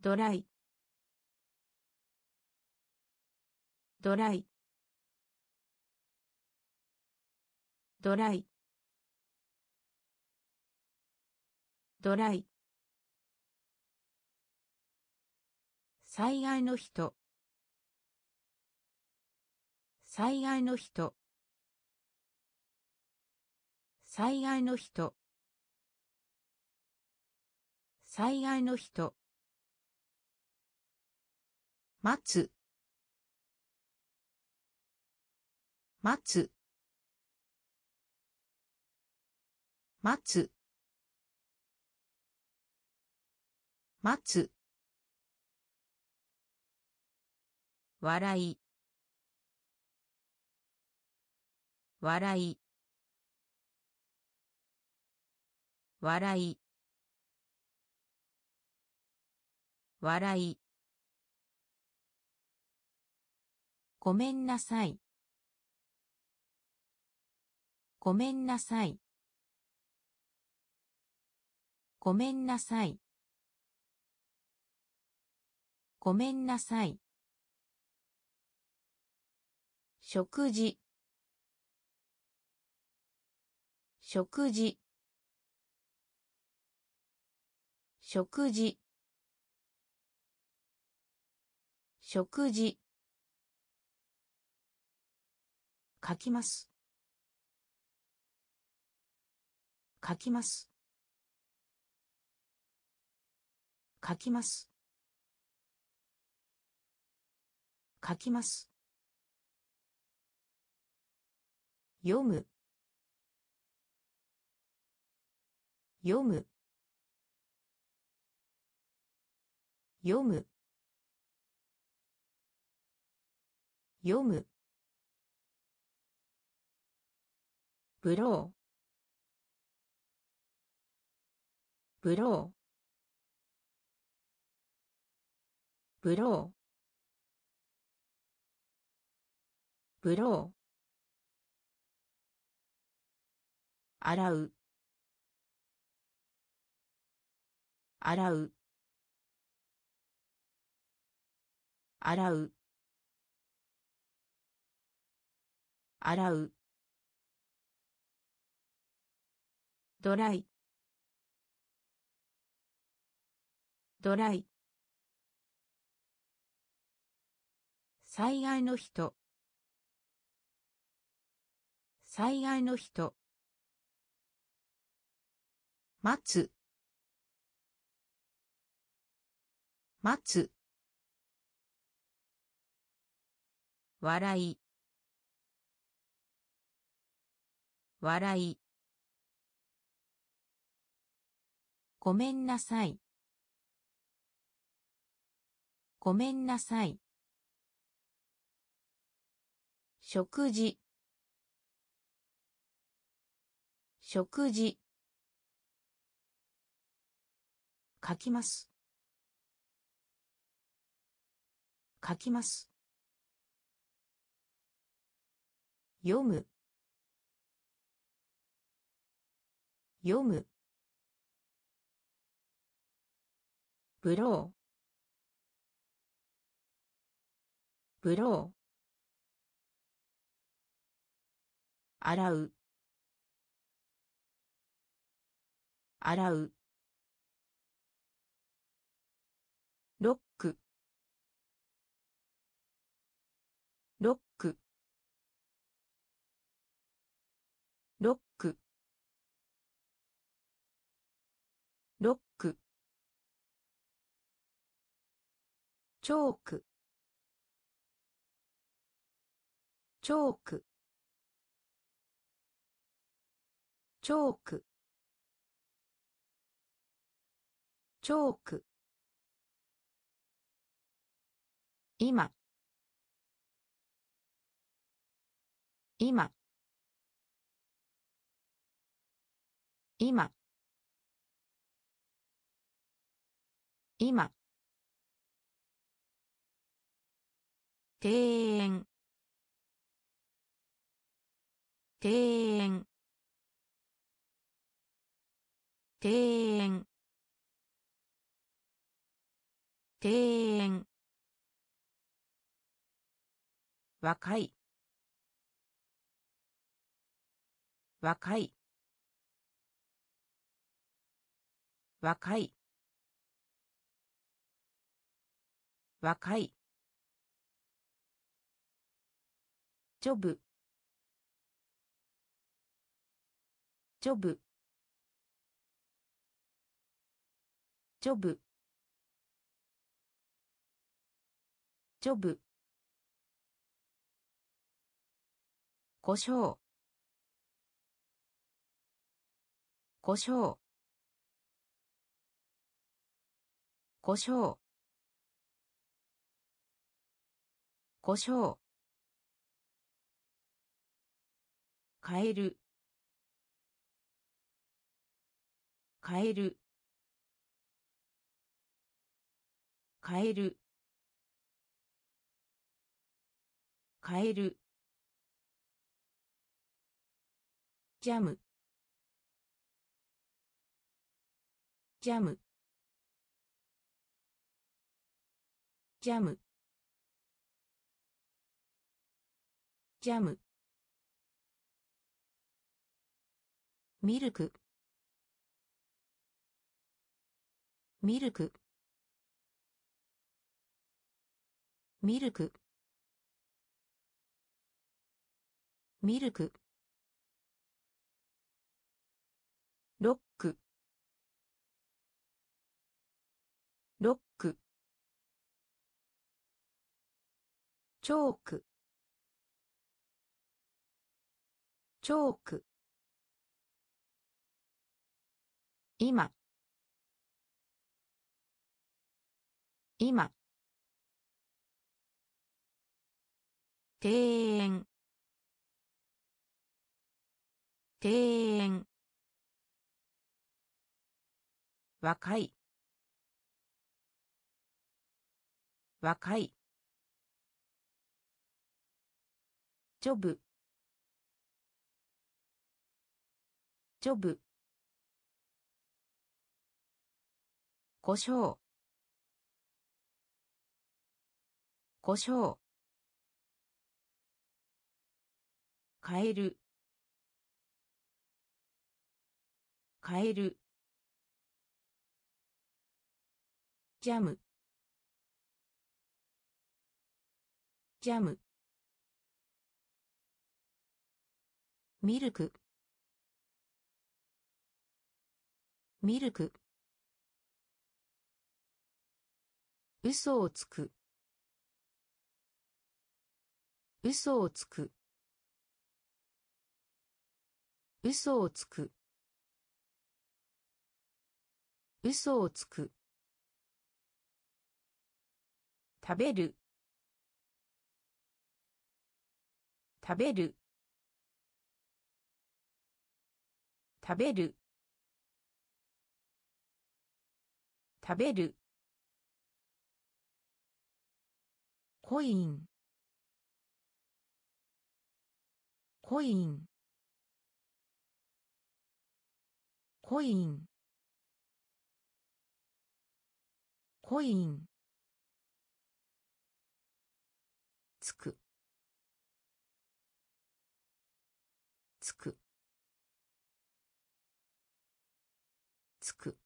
ドライドライドライドライ災害の人災害の人災害の人災害の人待つ待つ待つ待つ笑い笑い笑い笑いごめんなさいごめんなさいごめんなさいごめんなさい食事食事食事食事書きます書きます書きます書きます読む読む読む読むブローブローブローブロー洗う洗う洗う洗うドライドライ災害の人災害の人待つ待つ笑い笑いごめんなさいごめんなさい食事食事書きます書きます読む読むブローブロー洗う洗うロックロックロックロックチョークチョークチョークチョーク今今今今庭園庭園庭園庭園若い若い若い若いジョブジョブジョブジョブ胡椒胡椒胡椒胡椒カエルカエルカエルカエルジャムジャムジャムジャムミルクミルクミルクミルクロックロックチョークチョーク今今庭園庭園若い若いジョブジョブ胡椒胡椒カエルカエルジャムジャムミルクミルク嘘をつく嘘をつく嘘をつく嘘をつく食べる食べる食べる食べるコインコインコインコインつくつくつく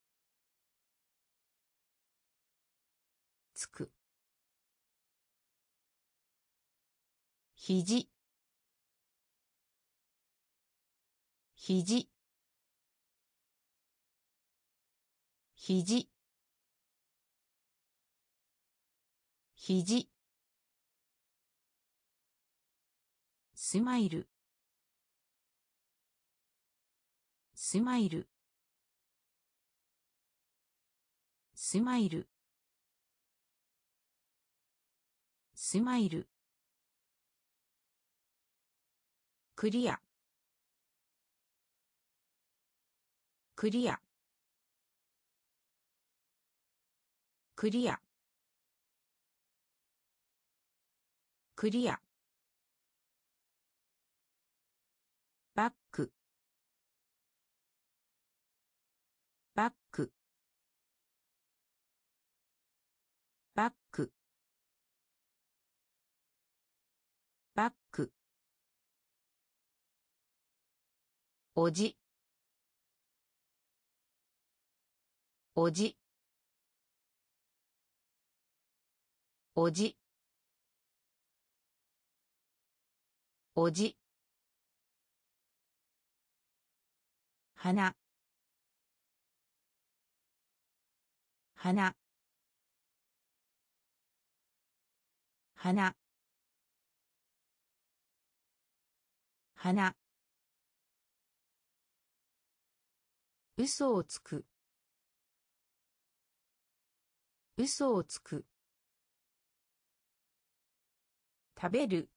つくひじひじひじひじスマイルスマイルスマイルスマイルクリアクリアクリアクリアバックバックおじおじおじおじ花花花花嘘をつく嘘をつく食べる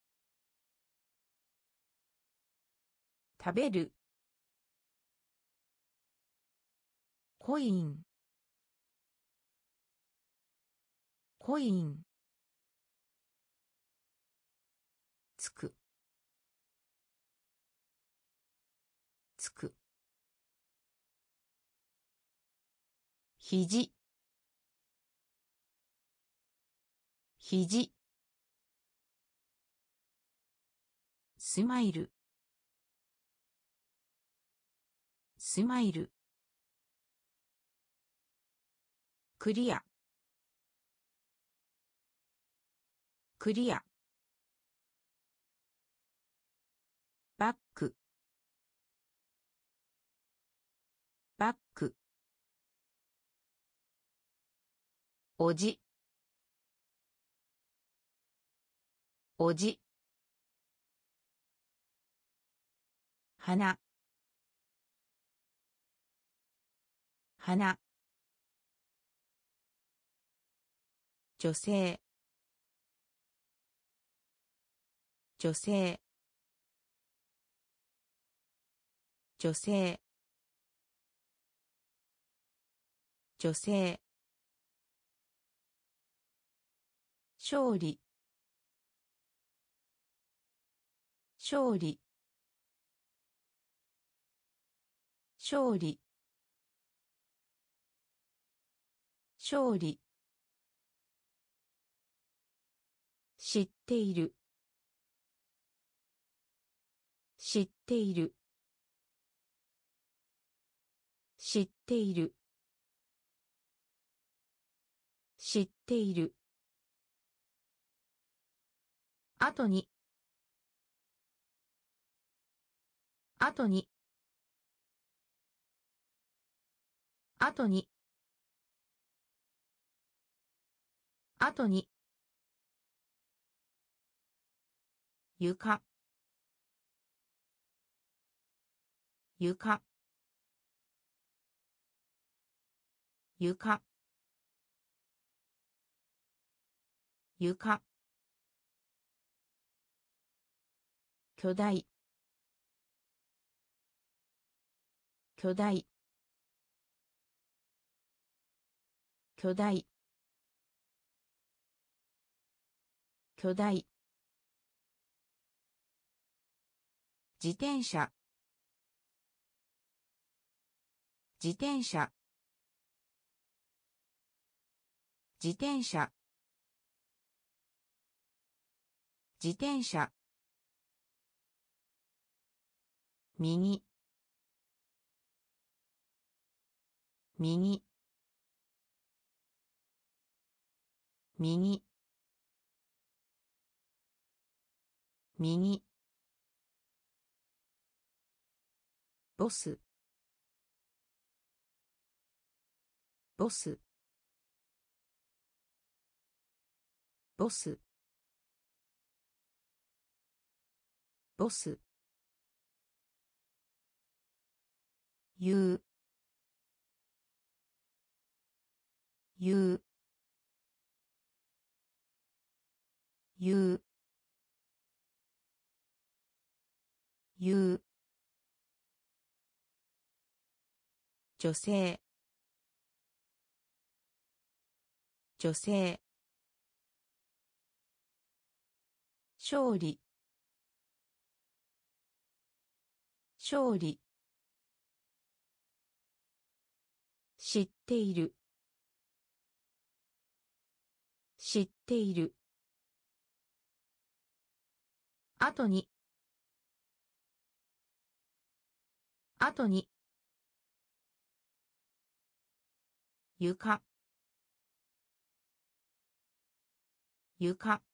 食べるコインコインつくつく肘肘スマイルスマイルクリアクリアバックバックおじおじ花花女性女性女性女性勝利勝利勝利勝利知っている知っている知っている知っている後に後に後に後に床床床床巨大巨大巨大巨大自転車自転車自転車自転車右右右右ボスボスボスボス言う言う言う言う女性女性勝利勝利知っている知っている後に後に床床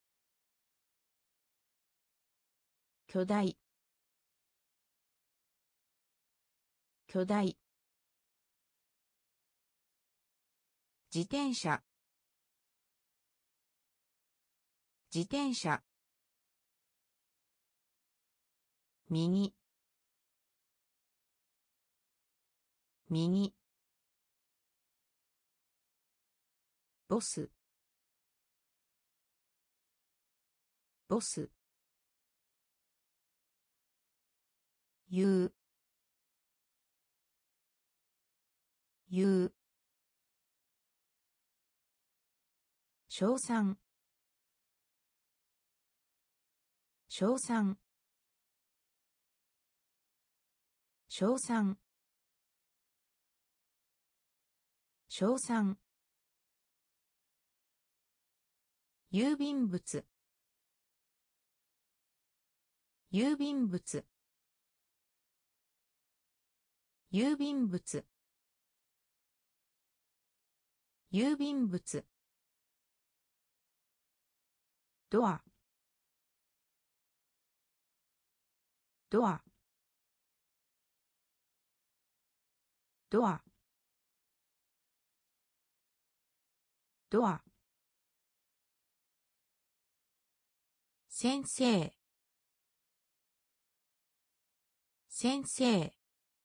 巨大巨大自転車自転車右右ボスボス言う言う称賛称賛称賛称賛郵便物郵便物郵便物郵便物ドアドアドアドア先生先生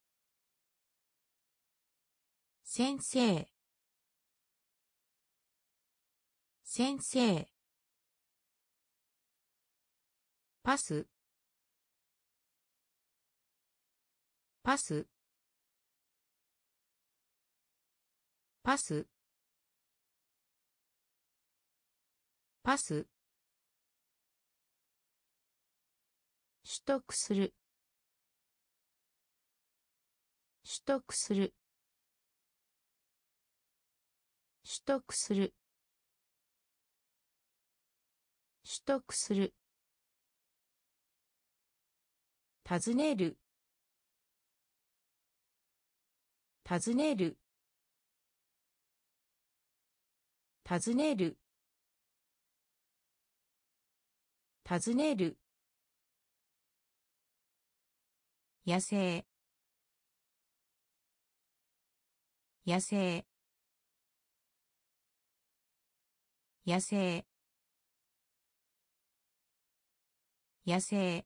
先生先生パスパスパスパス取得する取得する取得する取得する尋ねる尋ねる尋ねる尋ねる野生野生野生野生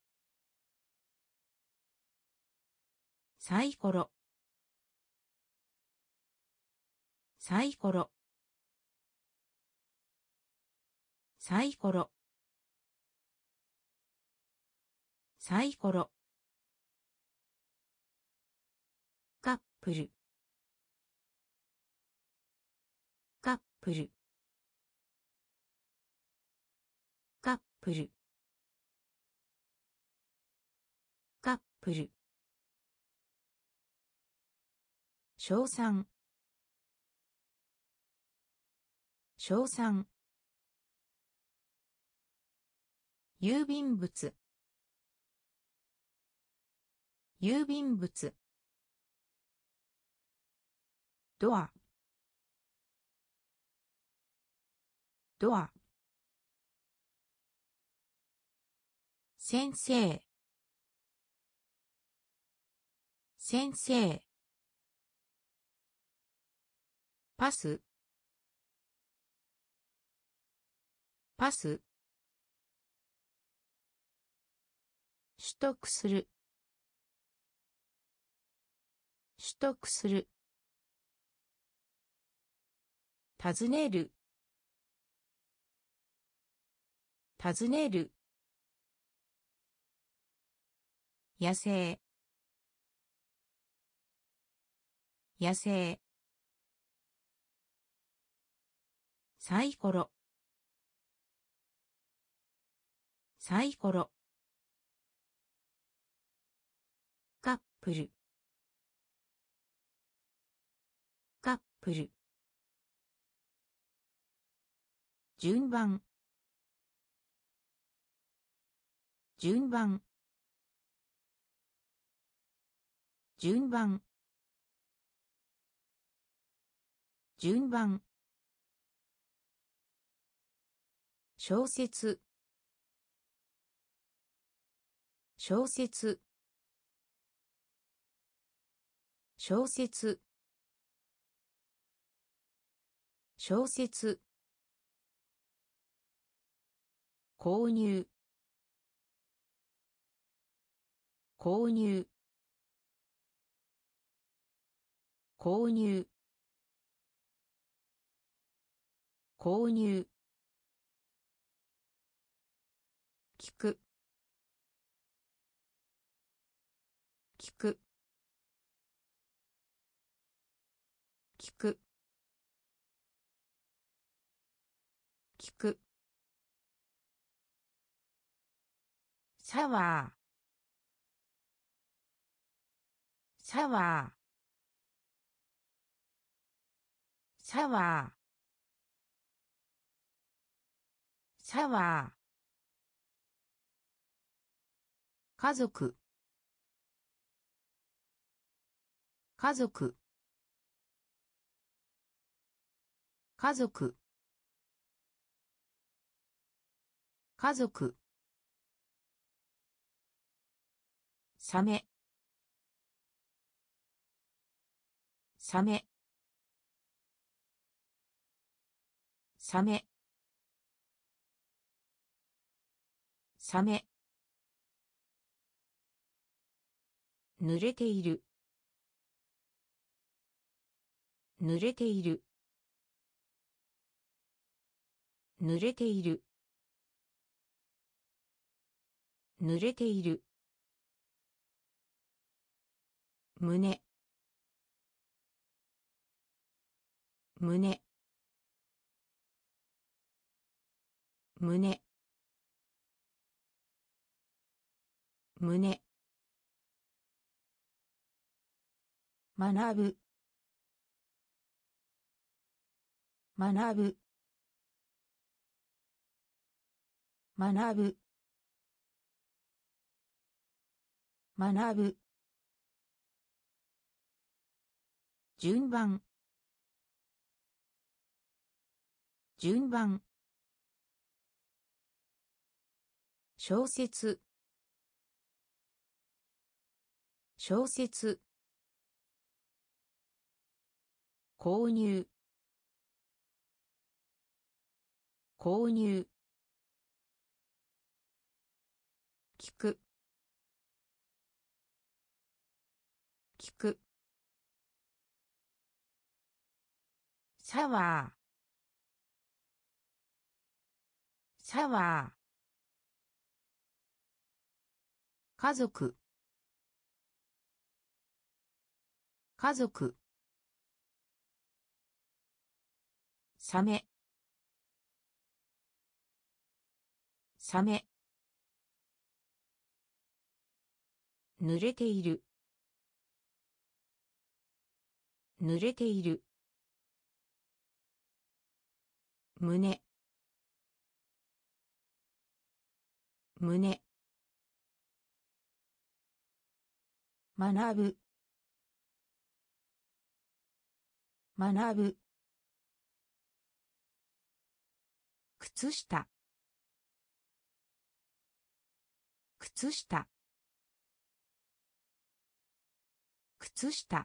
サイコロサイコロサイコロサイコロカップルカップルカップルカップル称賛称賛郵便物郵便物ドアドア先生先生パスパス取得する取得する尋ねる尋ねる野生野生サイコロサイコロカップルカップル順番順番順番順番小説小説小説小説購入購入購入購入聞く聞く聞く聞くシャワーシャワーシャワーシャワー家族家族家族家族サメサメサメサメ濡れている濡れている濡れている濡れている胸胸胸胸学ぶ学ぶ学ぶ学ぶ順番順番小説小説購入購入聞く聞くシャワーシャワー家族家族サメサメ濡れている濡れている胸胸学ぶ学ぶ靴下靴下靴下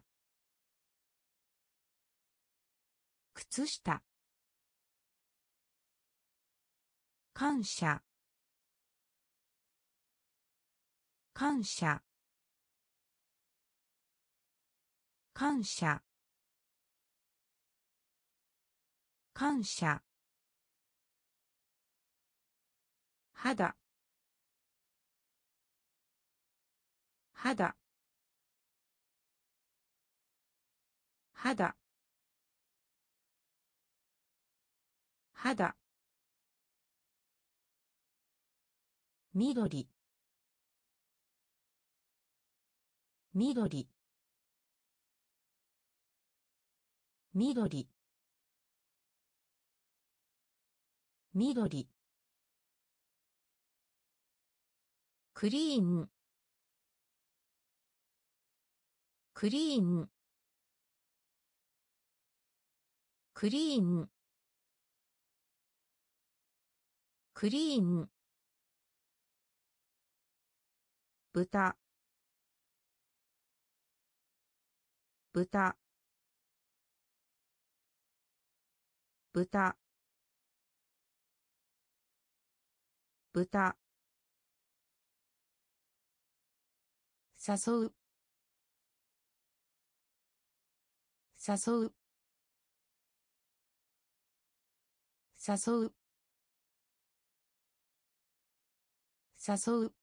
靴下感謝感謝感謝感謝肌肌肌肌緑緑緑緑クリーンクリーンクリーンクリーン豚豚豚豚誘う誘う誘う誘う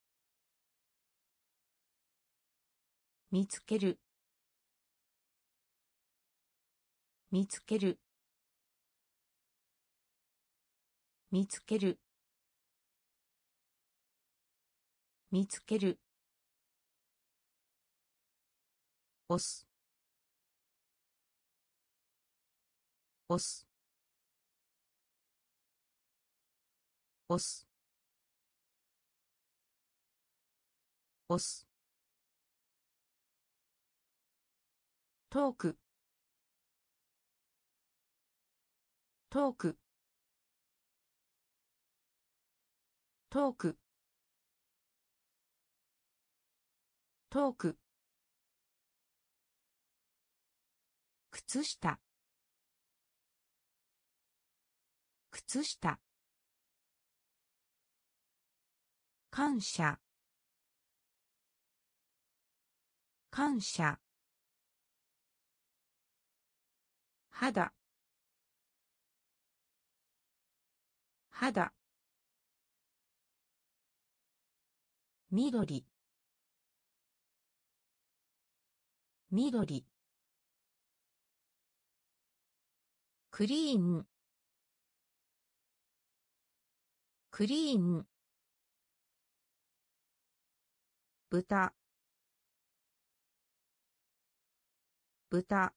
見つける見つける見つける見つける押す押す押す押すトークトークトークトーク靴下靴下感謝感謝肌肌緑緑クリーンクリーン豚豚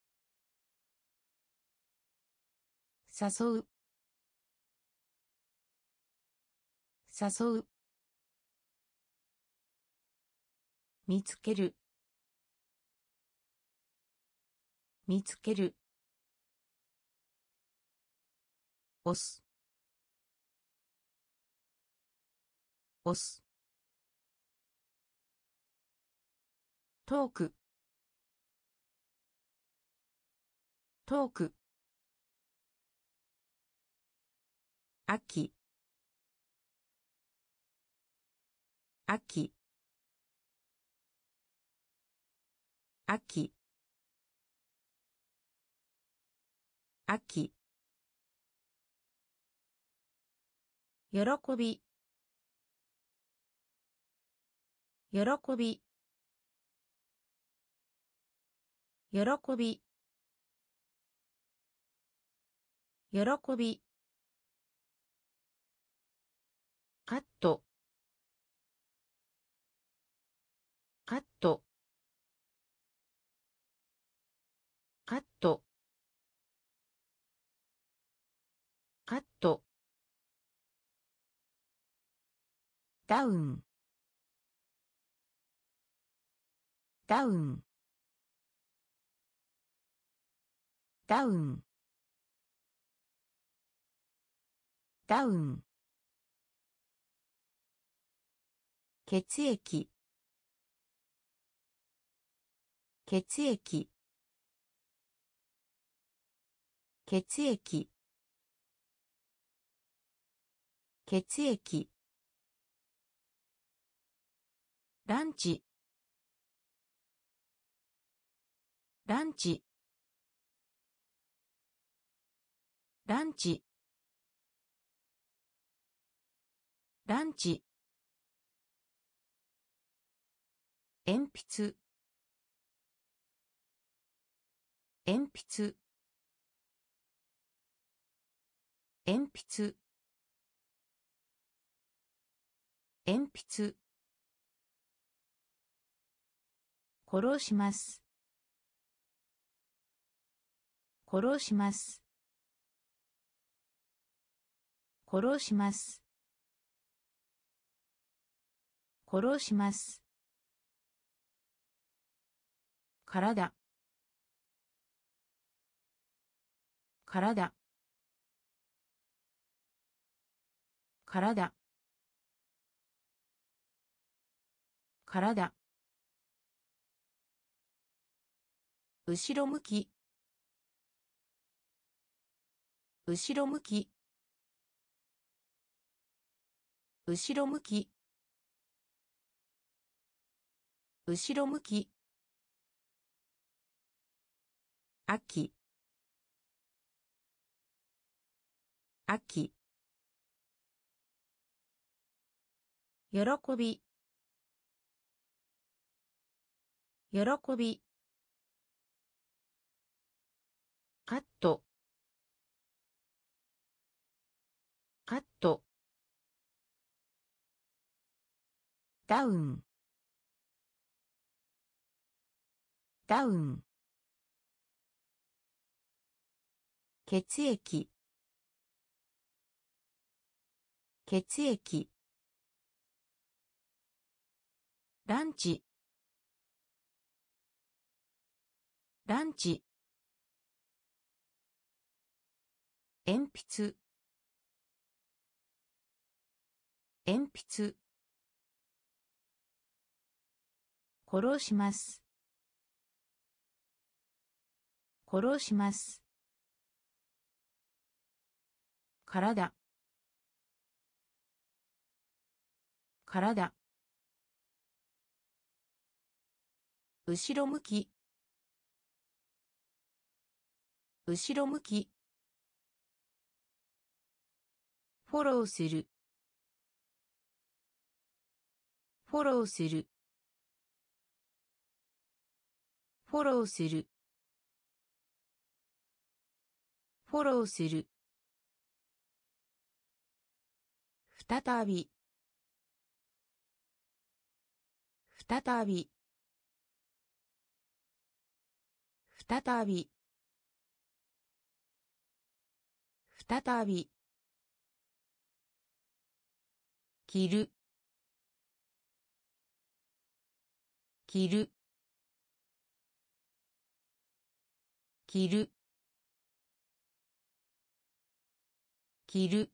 誘う誘う見つける見つける押す押すトークトーク秋秋秋秋喜び喜び喜び喜びカットカットカットカットダウンダウンダウンダウン血液血液血液血液ランチランチランチランチ鉛筆鉛筆鉛筆鉛筆殺します殺します殺します殺します体体体体後ろ向き後ろ向き後ろ向き後ろ向き秋秋喜び喜びカットカットダウンダウン血液血液ランチランチ鉛筆鉛筆殺します殺します体体後ろ向き後ろ向きフォローするフォローするフォローするフォローする再び再び再び再び着る着る着る着る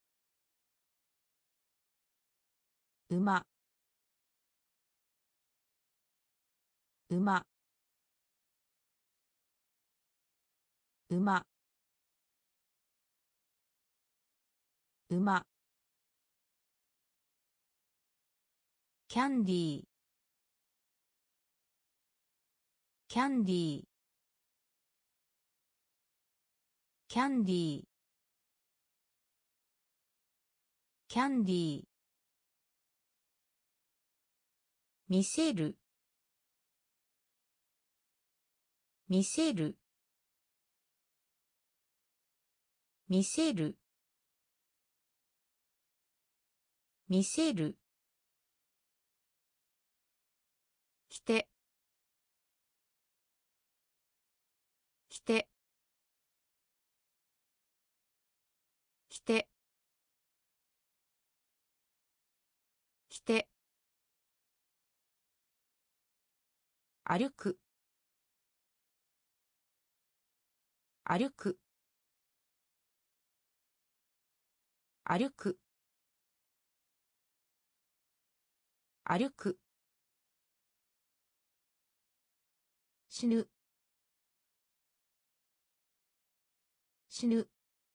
馬馬馬馬キャンディーキャンディーキャンディーキャンディー見せる見せる見せる見せる着て着て着て着て歩く歩く歩く歩く死ぬ死ぬ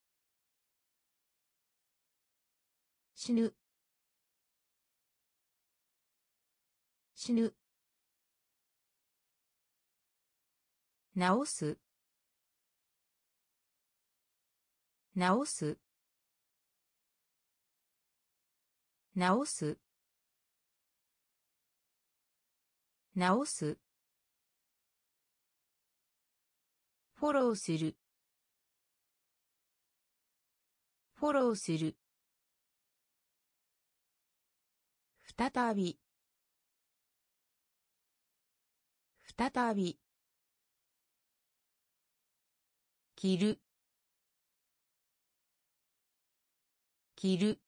死ぬ死ぬ直す直す直す直すフォローするフォローする再び再び着る着る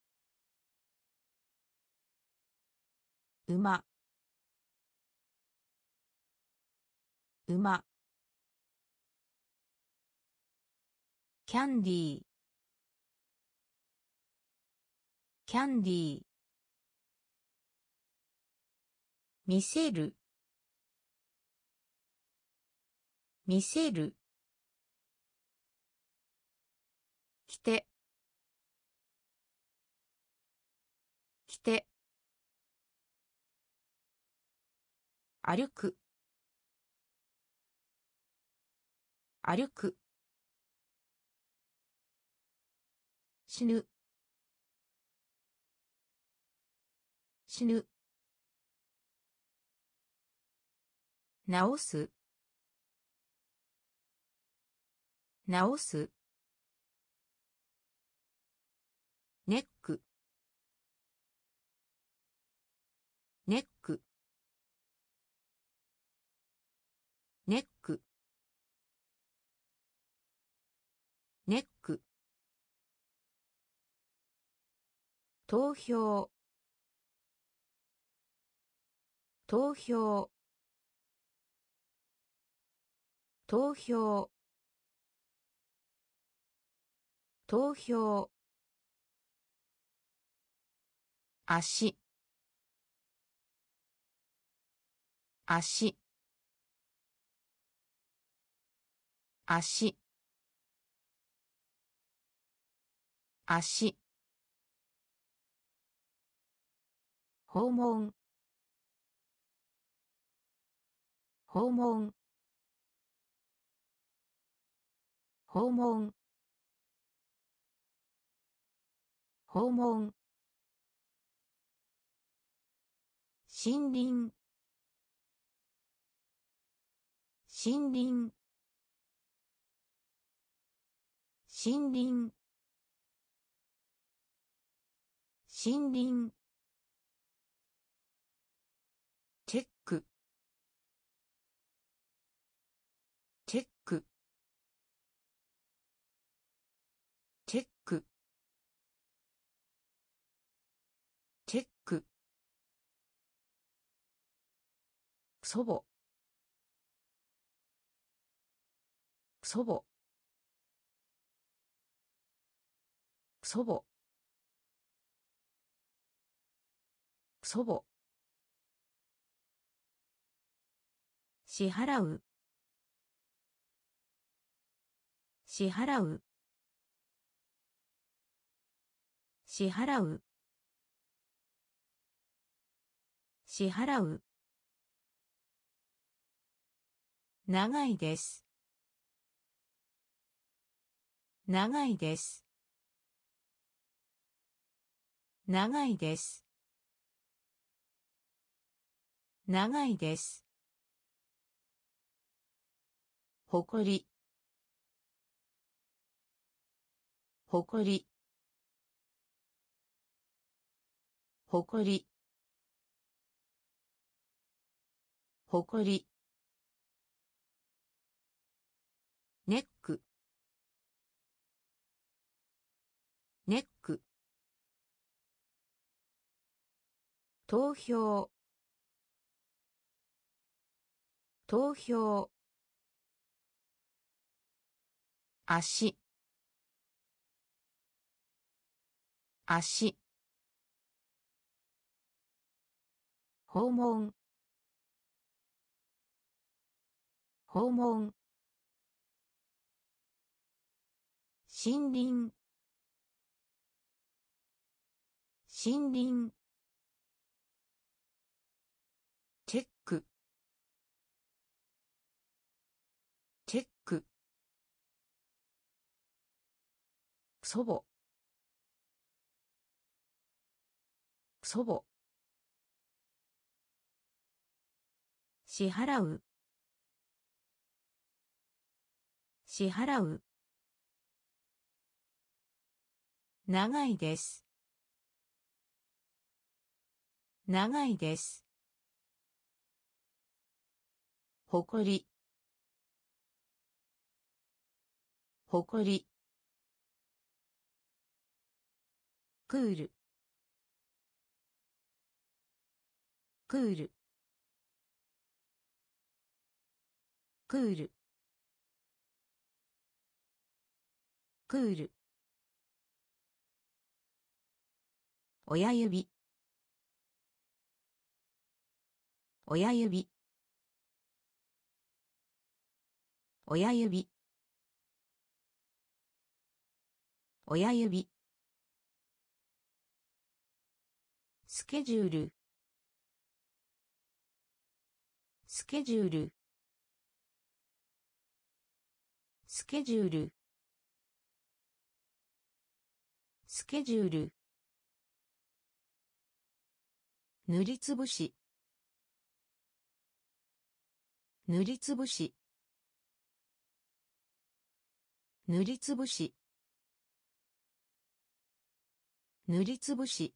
馬馬キャンディーキャンディー見せる見せる着て着て歩く歩く死ぬ死ぬ直す直すネックネックネックネック投票投票投票投票足足足足訪問訪問訪問訪問森林森林森林森林チェックチェックチェックチェック祖母祖母祖母祖母支払う支払う支払う支払う長いです長いです長いです長いです誇り誇り誇り誇りネックネック投票投票足足訪問訪問森林森林チェックチェック祖母祖母支払う支払う長いです長いです誇り誇りクールクールクールクール親指親指親指親指スケジュールスケジュールスケジュールスケジュール塗りつぶし塗りつぶし塗りつぶし塗りつぶし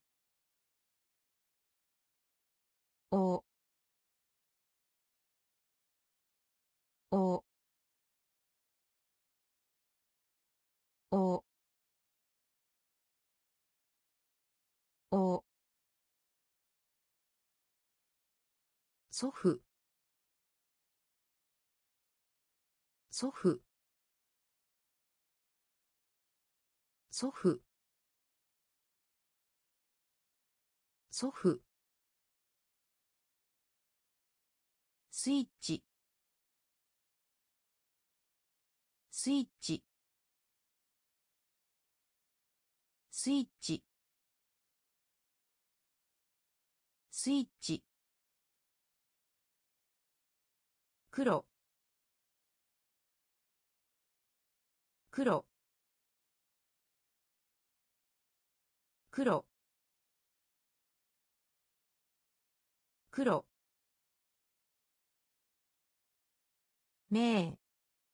おおおお祖父祖父祖父祖父スイッチスイッチスイッチスイッチ黒黒黒黒め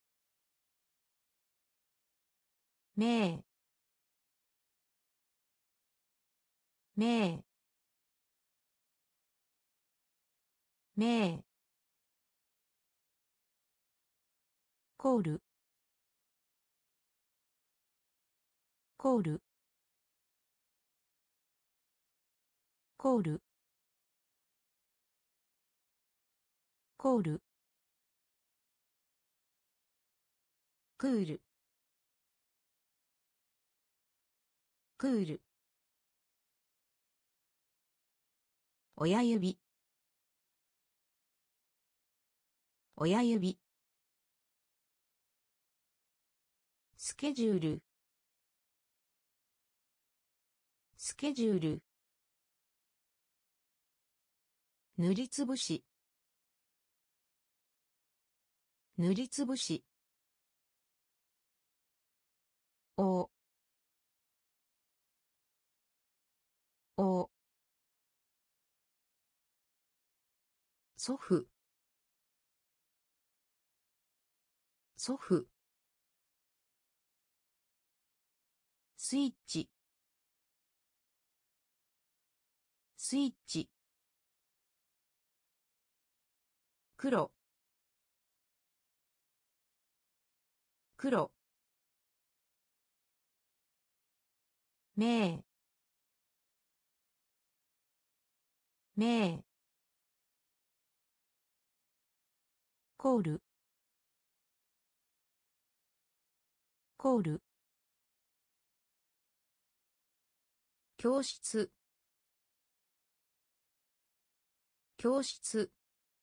めめめコールコールコールコールクールクール親指親指スケジュールスケジュール塗りつぶし塗りつぶしおお祖父祖父スイッチスイッチ黒黒めめコールコール教室教室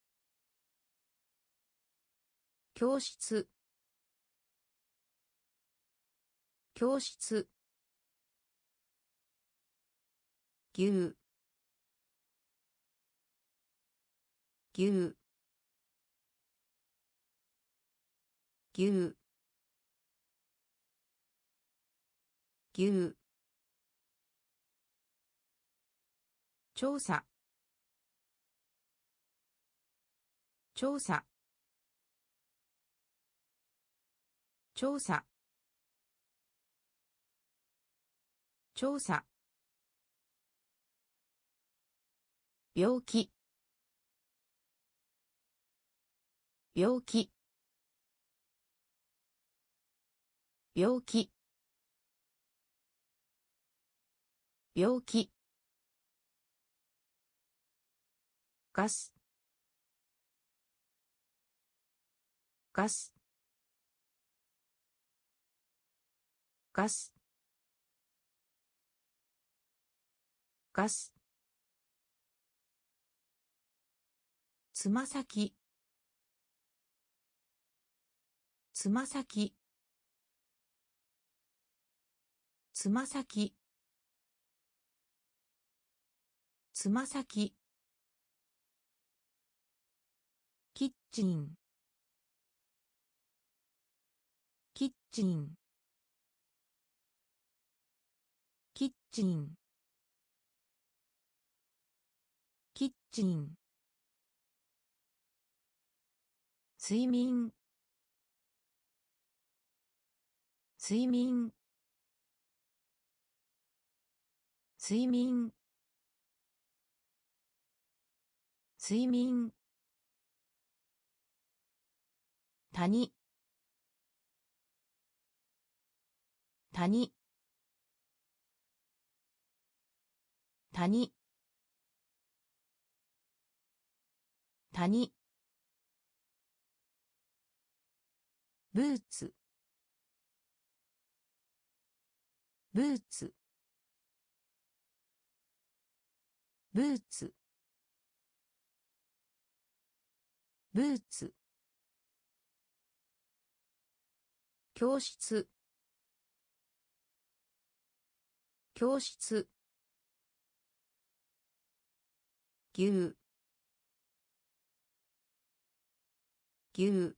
教室教室牛牛牛牛調査調査調査調査病気病気病気病気ガスガスガスガスつま先つま先つま先つま先キッチンキッチンキッチンキッチン睡眠睡眠睡眠睡眠谷谷谷谷ブーツブーツブーツブーツ教室教室牛牛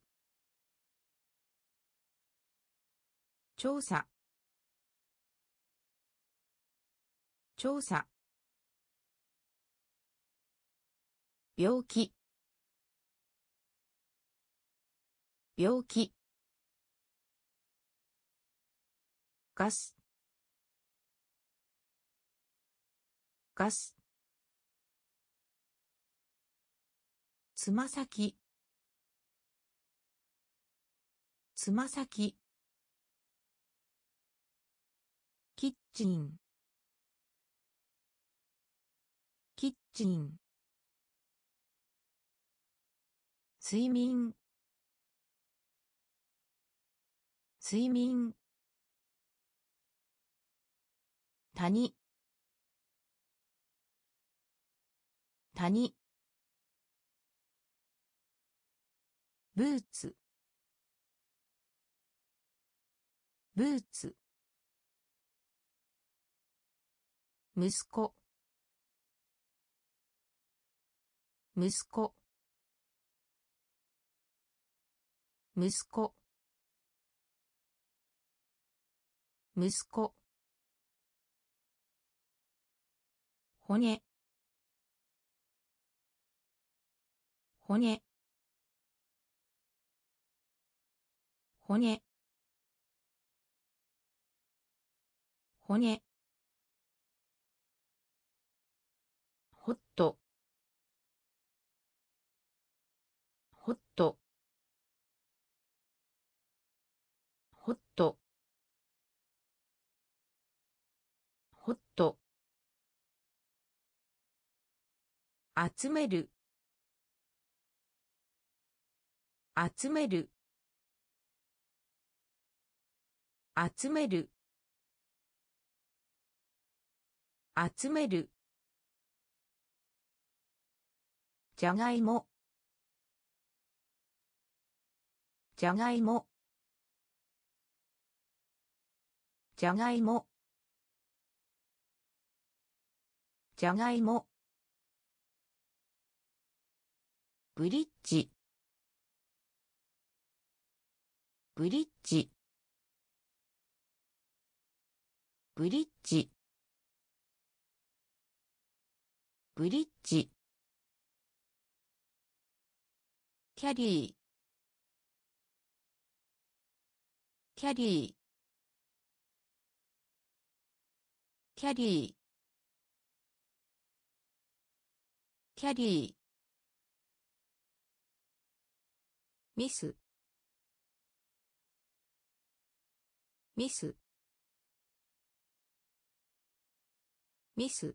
調査調査病気病気ガスガスつま先つま先キッチンキッチン睡眠睡眠谷谷ブーツブーツ息子息子息子息子骨骨骨骨ホットホットホットホット集める集める集める集めるじゃがいもじゃがいもじゃがいもじゃがいもブリッジブリッジブリッジブリッジキャリーキャリーキャリーキャリーミスミスミス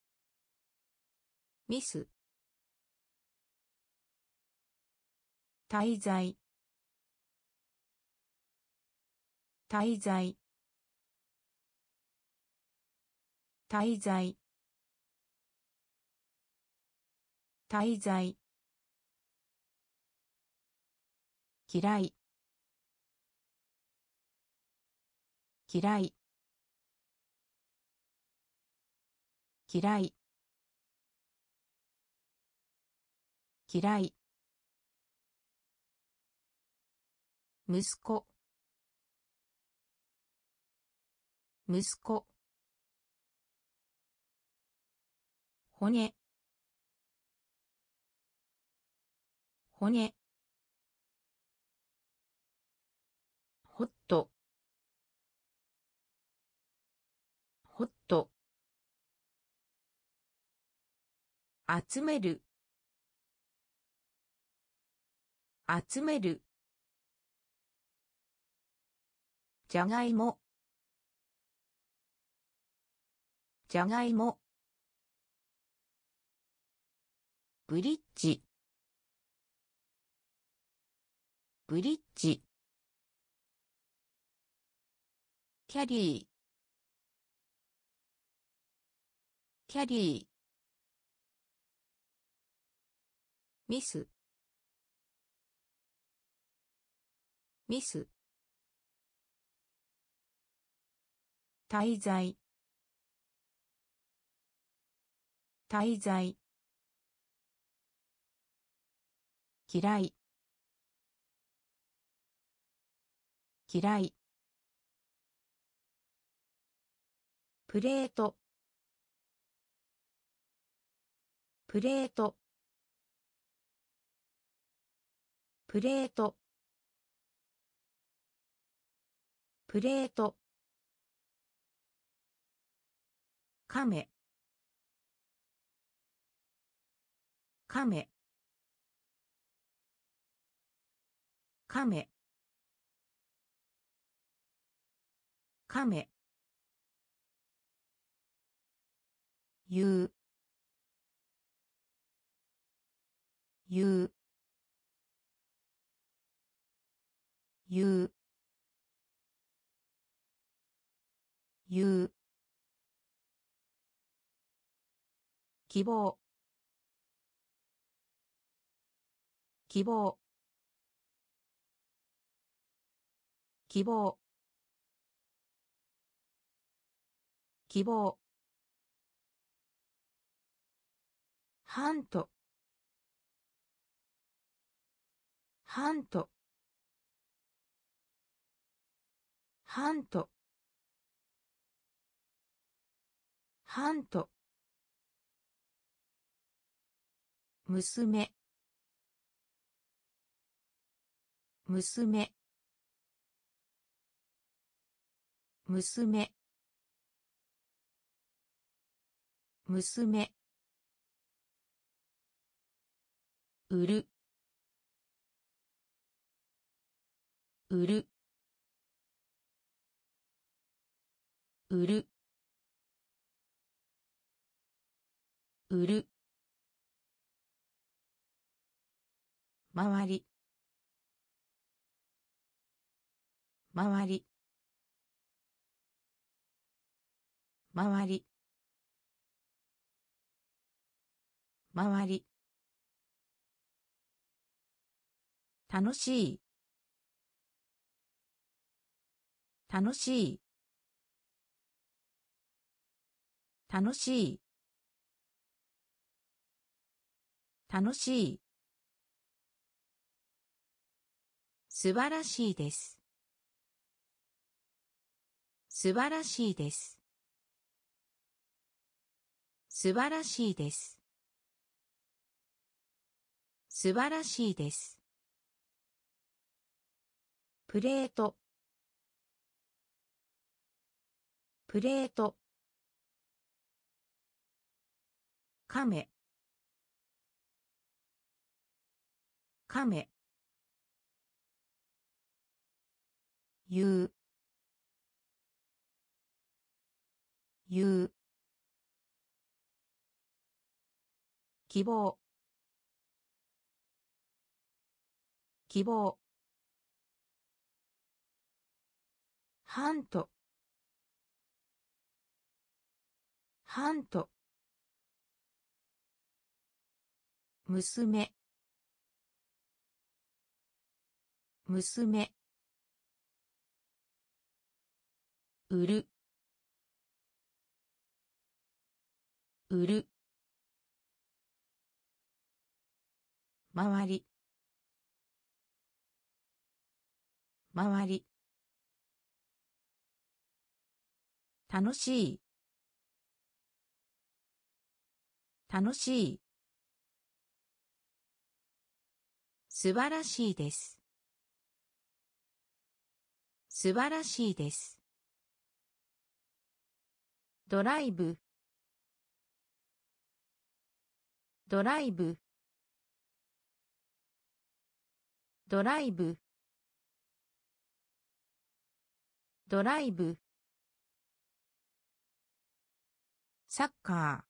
ミス滞在滞在滞在滞在嫌い嫌い嫌い嫌い息子息子骨骨ホットホット集める集めるじゃがいもじゃがいもブリッジブリッジキャリーキャリーミスミス滞在滞在嫌い嫌いプレートプレートプレートプレートカメカメカメカメ言う言う言う言う希望希望希望希望ハントハントハントハント娘娘娘娘売る売る売る売る周り周り周り周り楽しい楽しい楽しい楽しい素晴らしいです素晴らしいです素晴らしいです素晴らしいですプレートプレートカメカメ言う言う希望希望ハントハント娘娘売る売る周り周り楽しい楽しい素晴らしいです素晴らしいですドライブドライブドライブドライブサッカー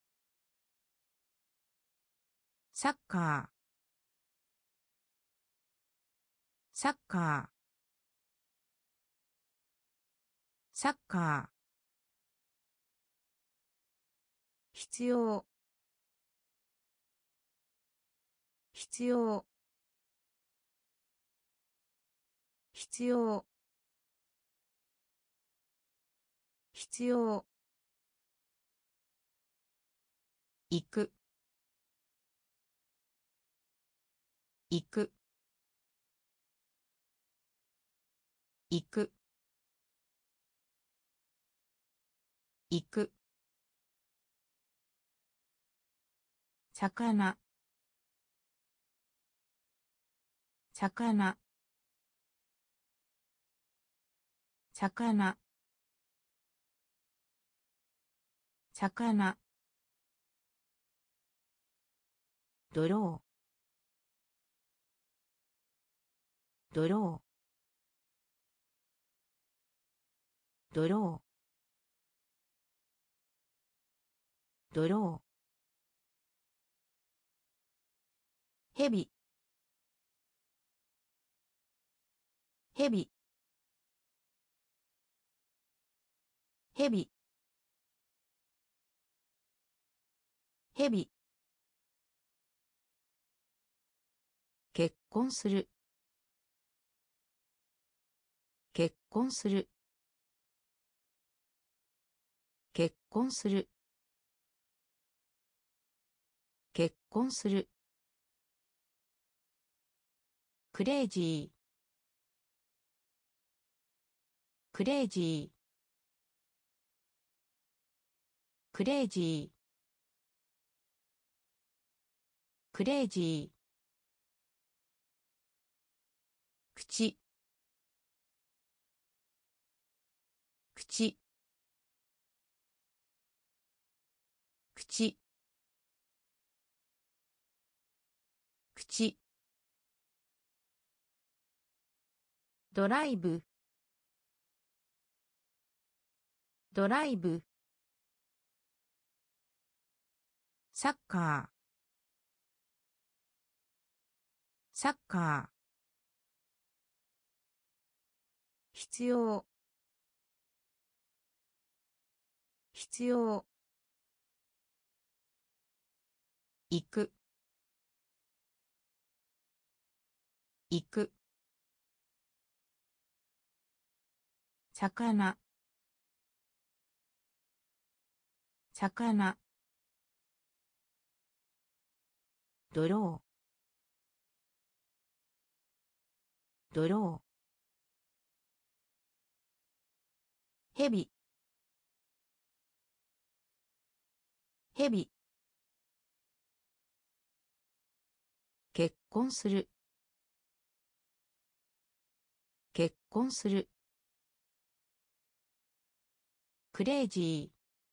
サッカーサッカーサッカー必要必要必要必要行く行く行く行く魚魚魚魚ドロードロードロードローヘビヘビヘビヘビ結婚する結婚する結婚する結婚するクレイジークレイジークレイジークレイジー口口口口ドライブドライブサッカーサッカー必要必要行く行く魚魚ドロードローヘビヘビ結婚する結婚するクレイジー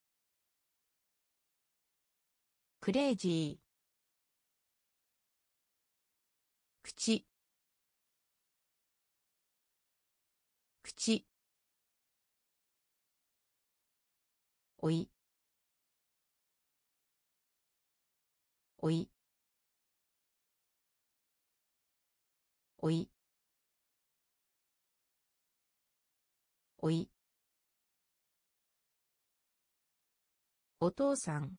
クレイジー口口おいおいおいおいお父さん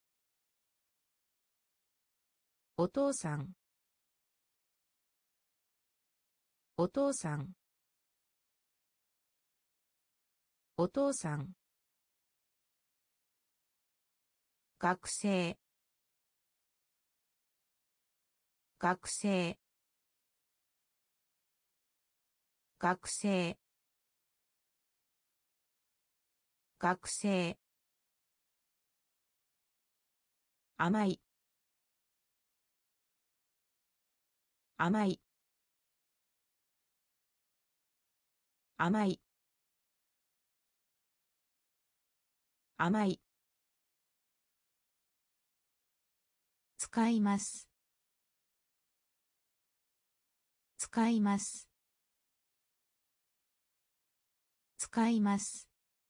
お父さんお父さんお父さん学生学生学生学生甘い甘い甘い甘い使います使います使います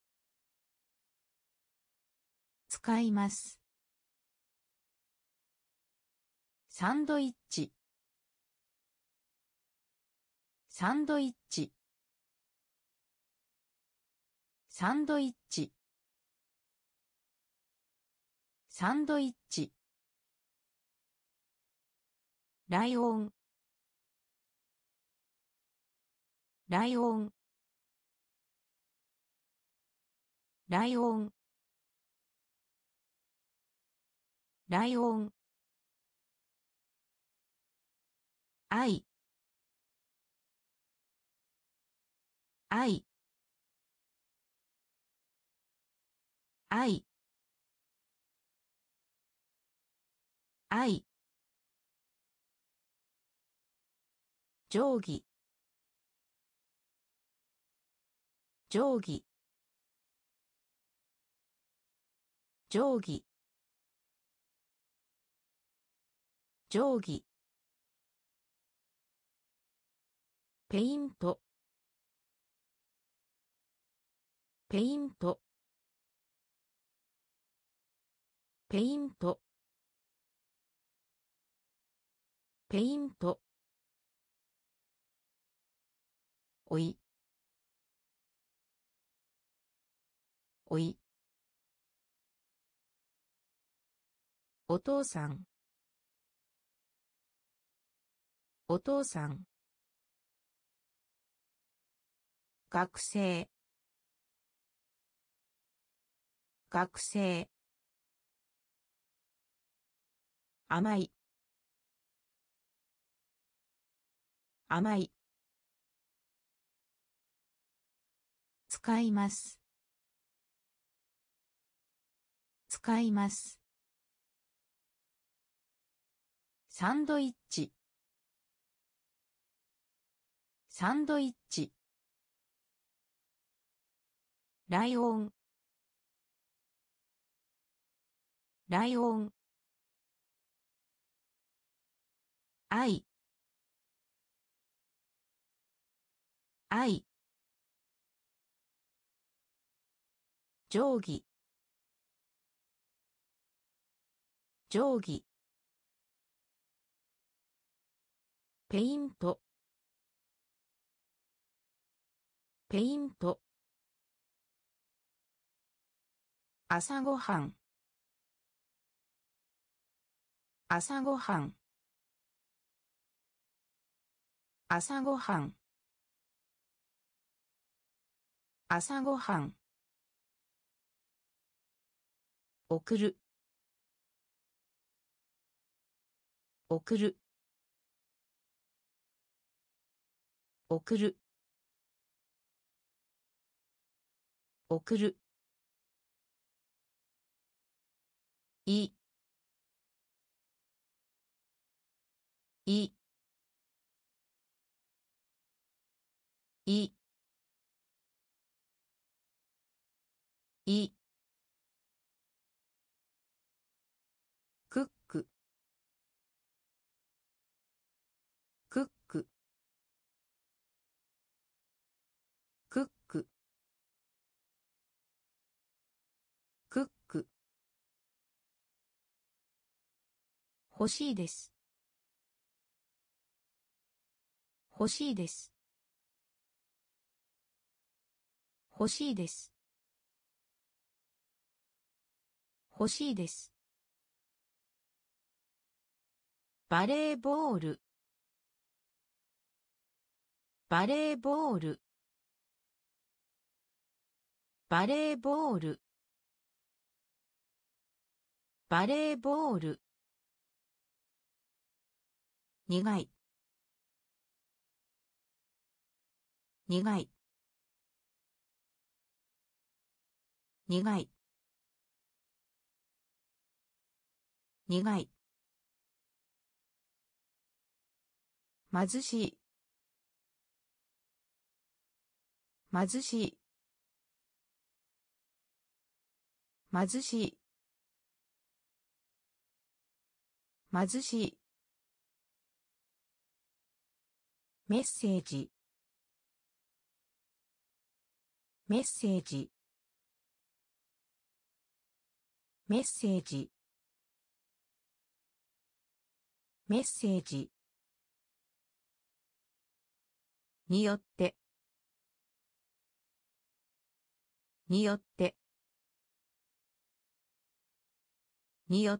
使いますサンドイッチサンドイッチサンドイッチサンドイッチライオンライオンライオンライオン愛愛愛愛定規定規定規定規ペイントペイントペイントペイントおいおいお父さんお父さん学生学生甘い甘い使います使いますサンドイッチサンドイッチライオンライオン愛愛定規定規ペイントペイント朝ごはん朝ごはん朝ごはん朝ごはん送る送る送る送るいいいいクッククッククッククック欲しいです欲しいです。欲しいです。欲しいです。バレーボール。バレーボール。バレーボール。バレーボール。苦い。苦い。苦い。苦い。貧しい。貧しい。貧しい。貧しい。メッセージ。メッセージ。メッセージ。メッセージ。によって。によって。によって。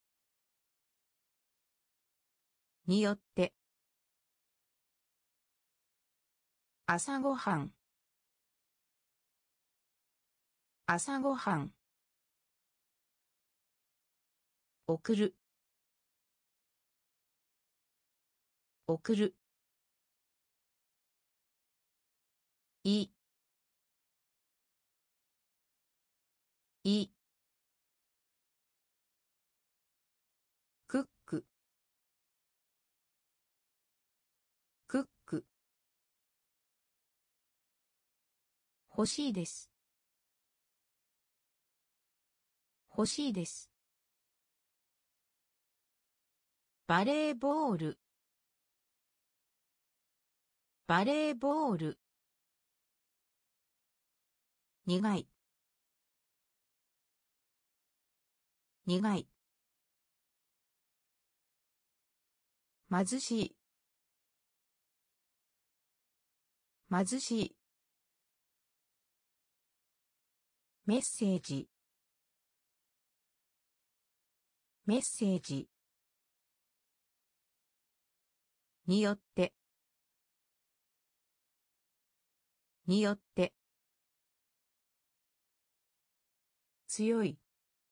によって。朝ごはん。朝ごはん。送る。送る。いい。いい。クック。クック。欲しいです。欲しいです。バレーボール。バレーボール。苦い。苦い。貧しい。貧しい。メッセージ。メッセージ。によって。によって。強い。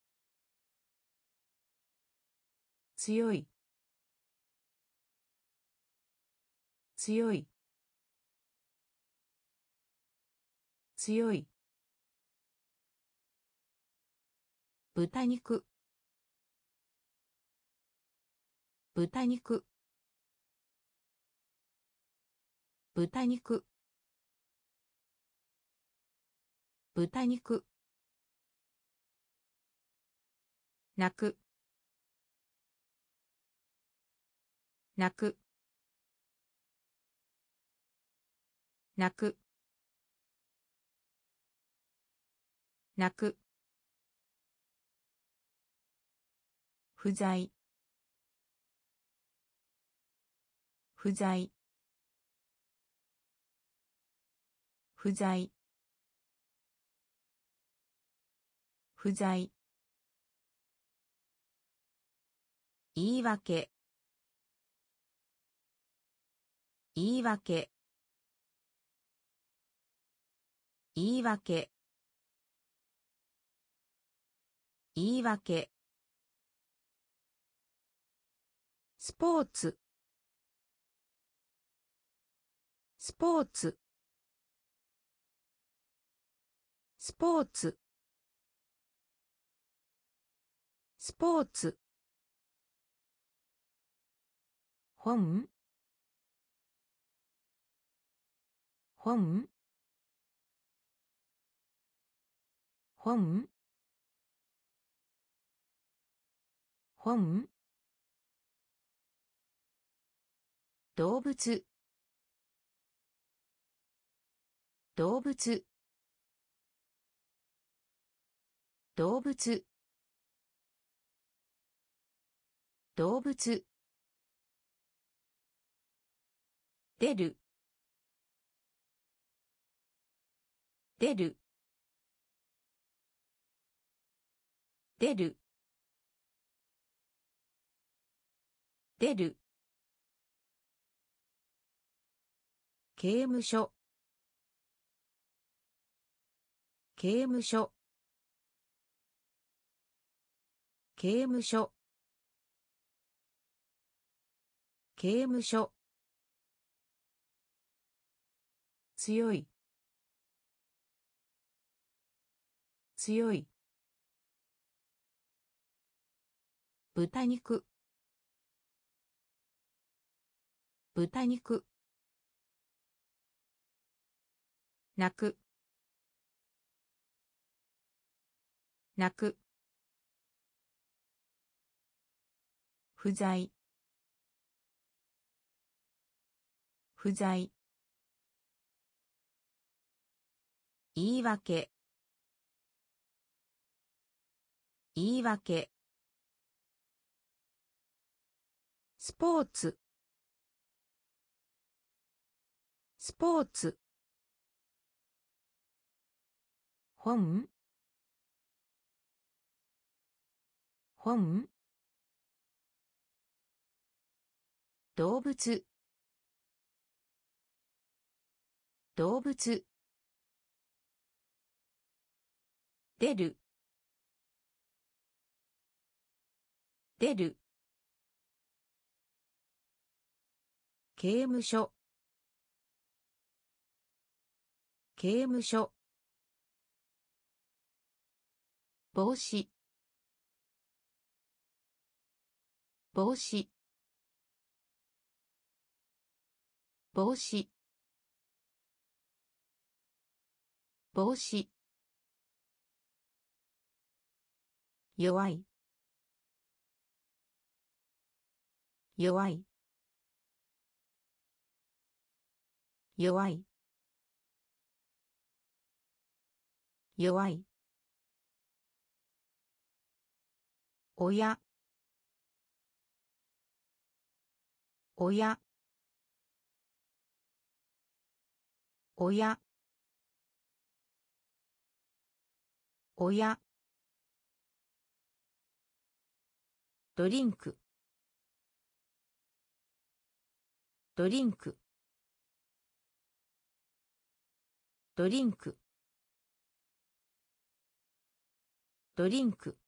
強い。強い。強い。豚肉。豚肉。豚肉。豚肉。泣く。泣く。泣く。泣く。不在。不在。不在。不在。言い訳。言い訳。言い訳。言い訳。スポーツ。スポーツ。スポーツ。スポーツ。本。本。本。本。動物。動物。動物。動物。 出る出る出る出る刑務所刑務所刑務所刑務所強い強い豚肉豚肉泣く泣く不在不在言い訳言い訳スポーツスポーツ本本動物動物出る出る刑務所刑務所帽子帽子帽子帽子弱い弱い弱い弱い親親親親ドリンクドリンクドリンクドリンク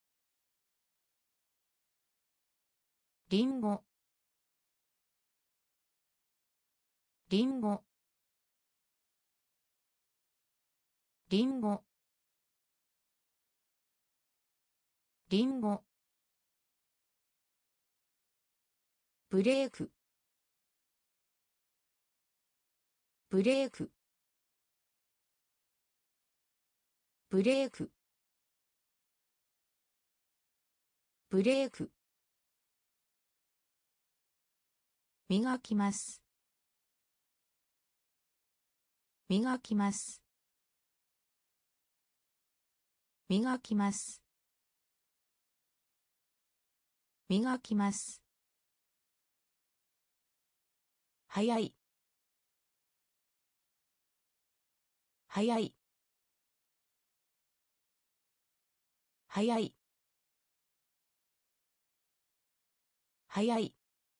リンゴリンゴリンゴリンゴブレークブレークブレークブレーク磨きます磨きます磨きます磨きます早い早い早い早い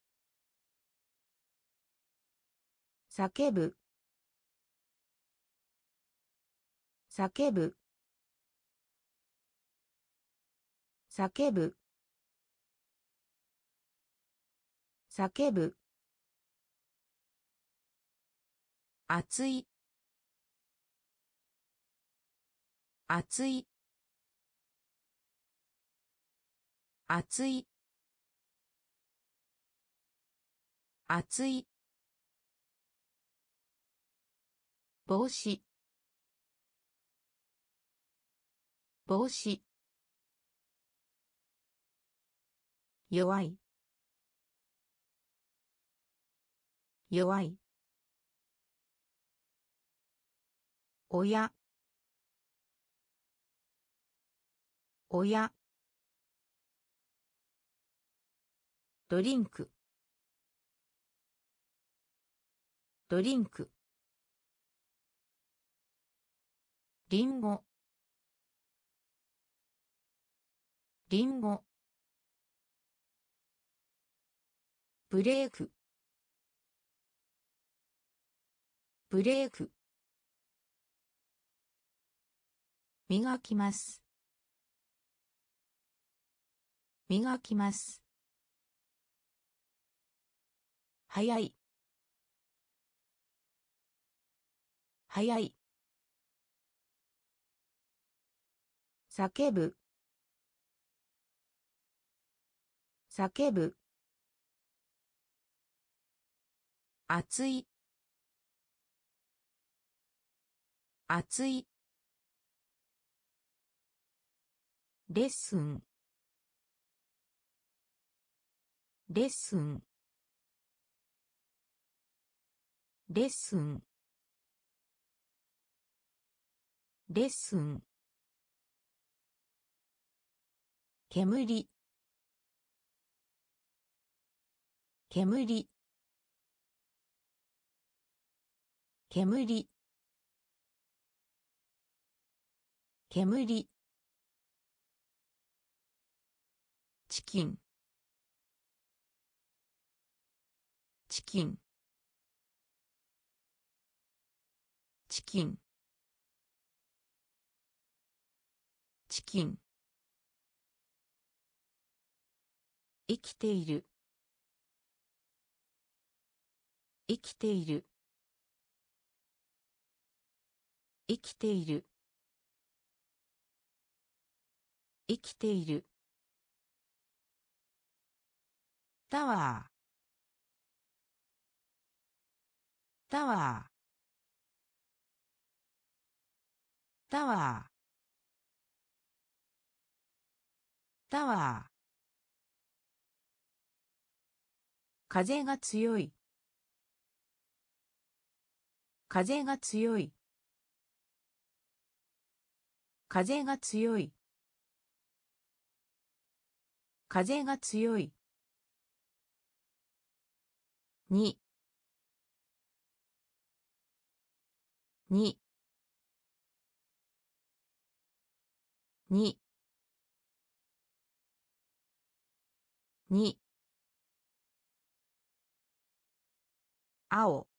叫ぶ叫ぶ叫ぶ叫ぶ熱い熱い熱い熱い帽子帽子弱い弱い親親ドリンクドリンク、リンゴ、リンゴ、ブレーク、ブレーク、磨きます、磨きます、早い、早い、叫ぶ、叫ぶ、熱い、熱い、レッスン、レッスン、レッスン、レッスン、煙、煙、煙、煙、チキン、チキン、チキン、チキン、生きている、生きている、生きている、生きている、タワー、タワー、タワー、タワー、風が強い、風が強い、風が強い、風が強い、に、に、に、に、青、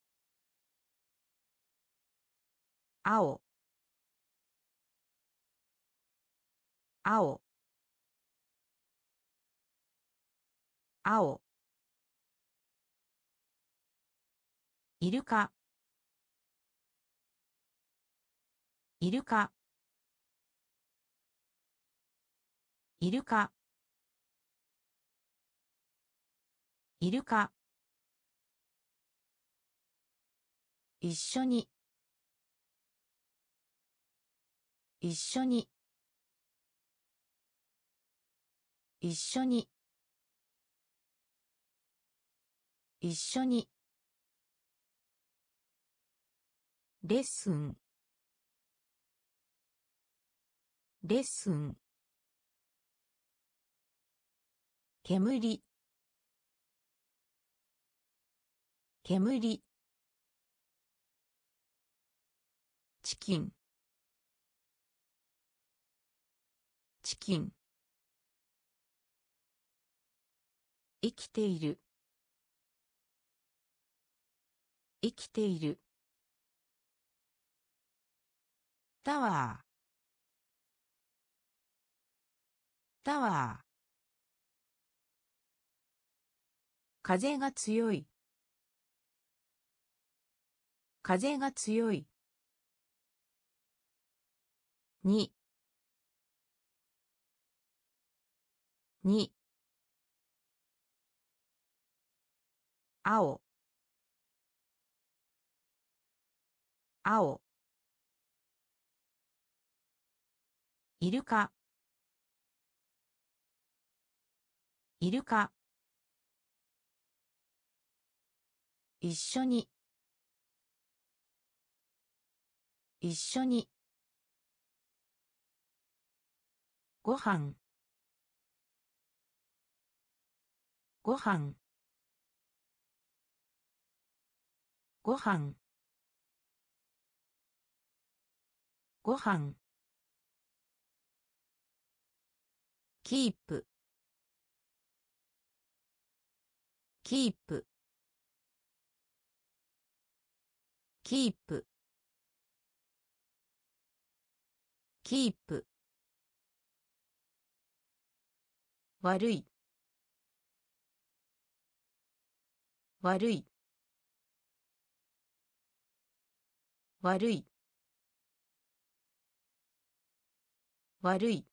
青、青、青、イルカ、イルカ、イルカ、イルカ、一緒に、一緒に、一緒に、一緒に、レッスン、レッスン、煙、煙、チキン、チキン、生きている、生きている、タワー、タワー、風が強い、風が強い、に、に、青、青、イルカ、イルカ、一緒に、一緒に、ご飯、ご飯、 ご飯ご飯キープキープキープキープ悪い悪い悪い悪い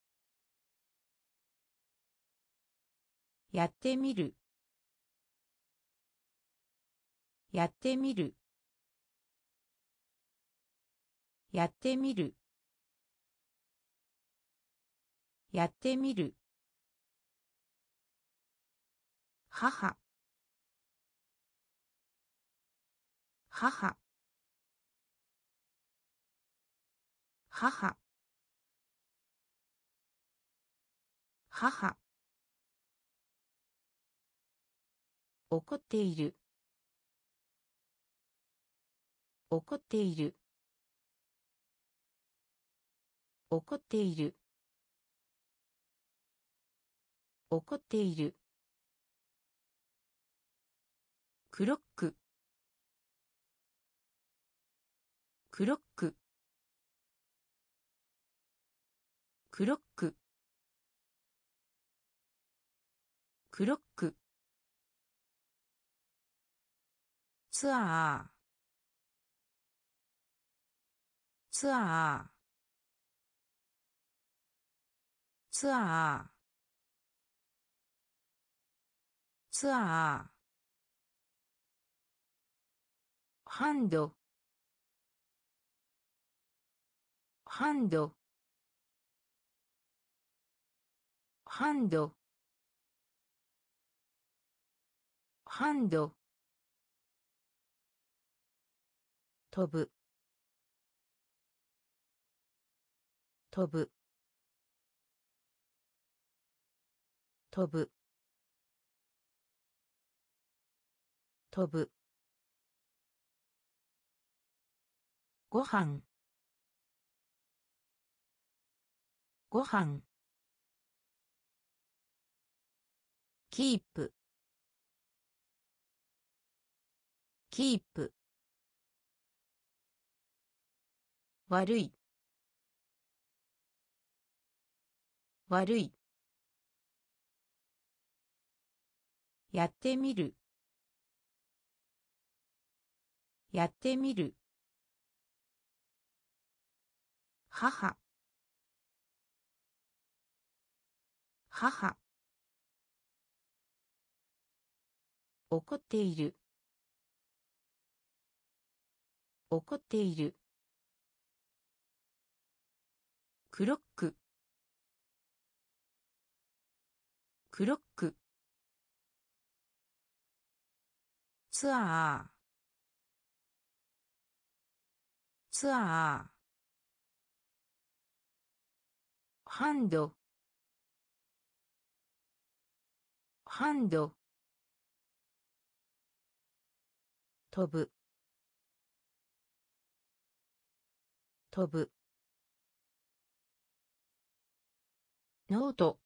やってみるやってみるやってみるやってみる母母母母怒っている怒っている怒っている怒っているクロッククロッククロッククロックツアーツアーツアーツアーハンドハンドハンドハンド飛ぶ飛ぶ飛ぶ飛ぶご飯ご飯キープキープ悪い悪いやってみるやってみる母母怒っている怒っているクロッククロックツアーツアーハンドハンド飛ぶ飛ぶノート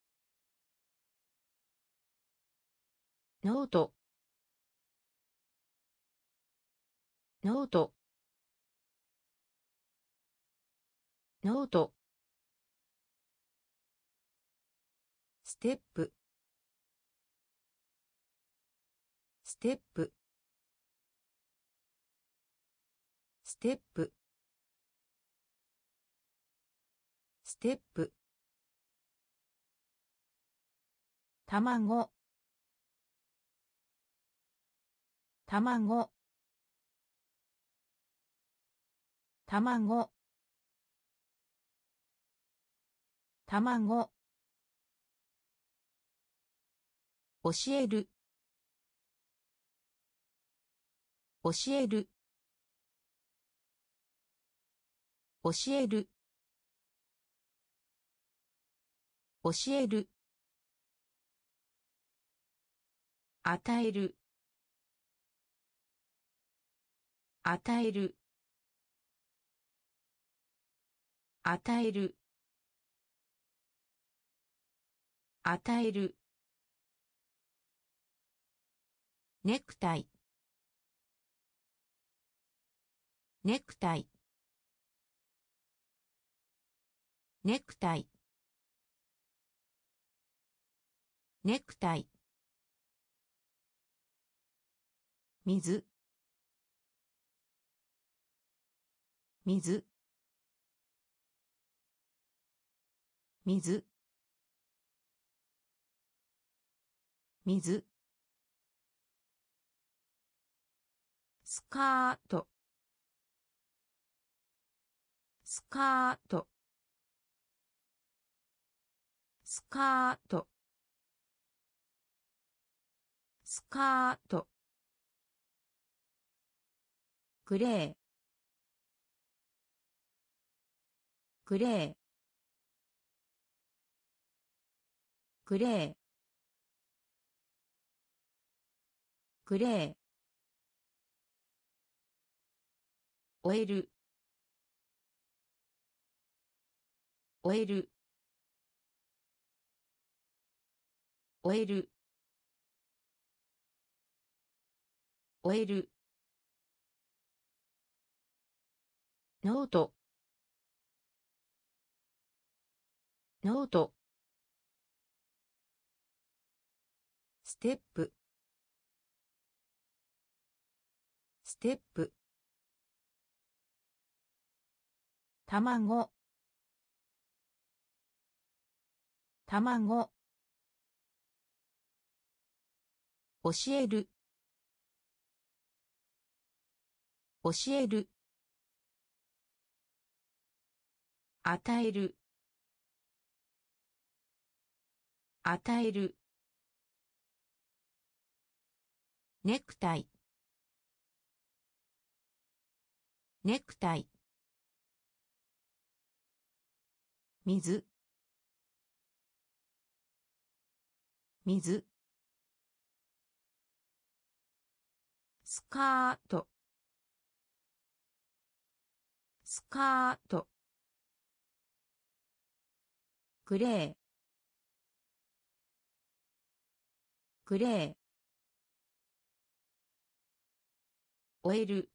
ノートノートノートステップステップステップステップ卵卵卵卵教える教える教える教える与える与える与える与えるネクタイネクタイネクタイネクタイ水水水水スカートスカートスカートスカートグレーグレーグレーグレー終える終える終える終えるノートノートステップステップ卵卵教える教える与える与えるネクタイネクタイ水水スカートスカートグレーグレー終える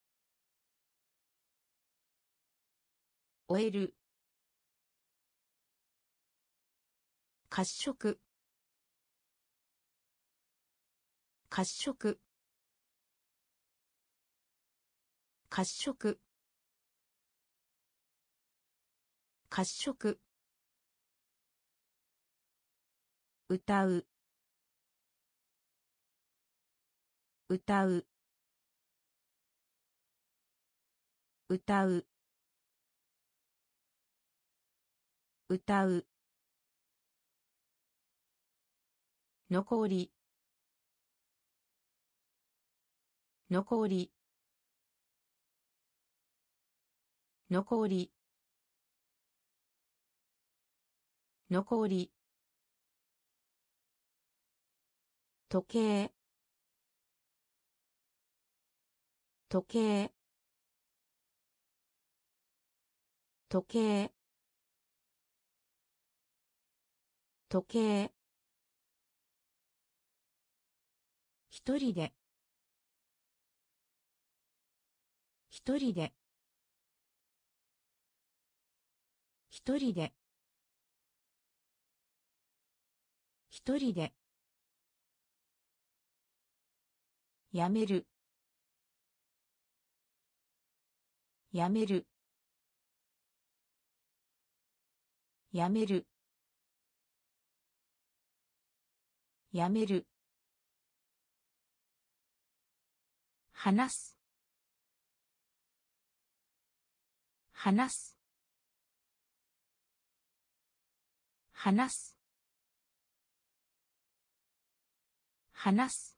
終える褐色褐色褐色褐色歌う歌う歌う歌う残り残り残り残り時計時計時計時計一人で一人で一人で一人でやめるやめるやめるやめる話す話す話す話す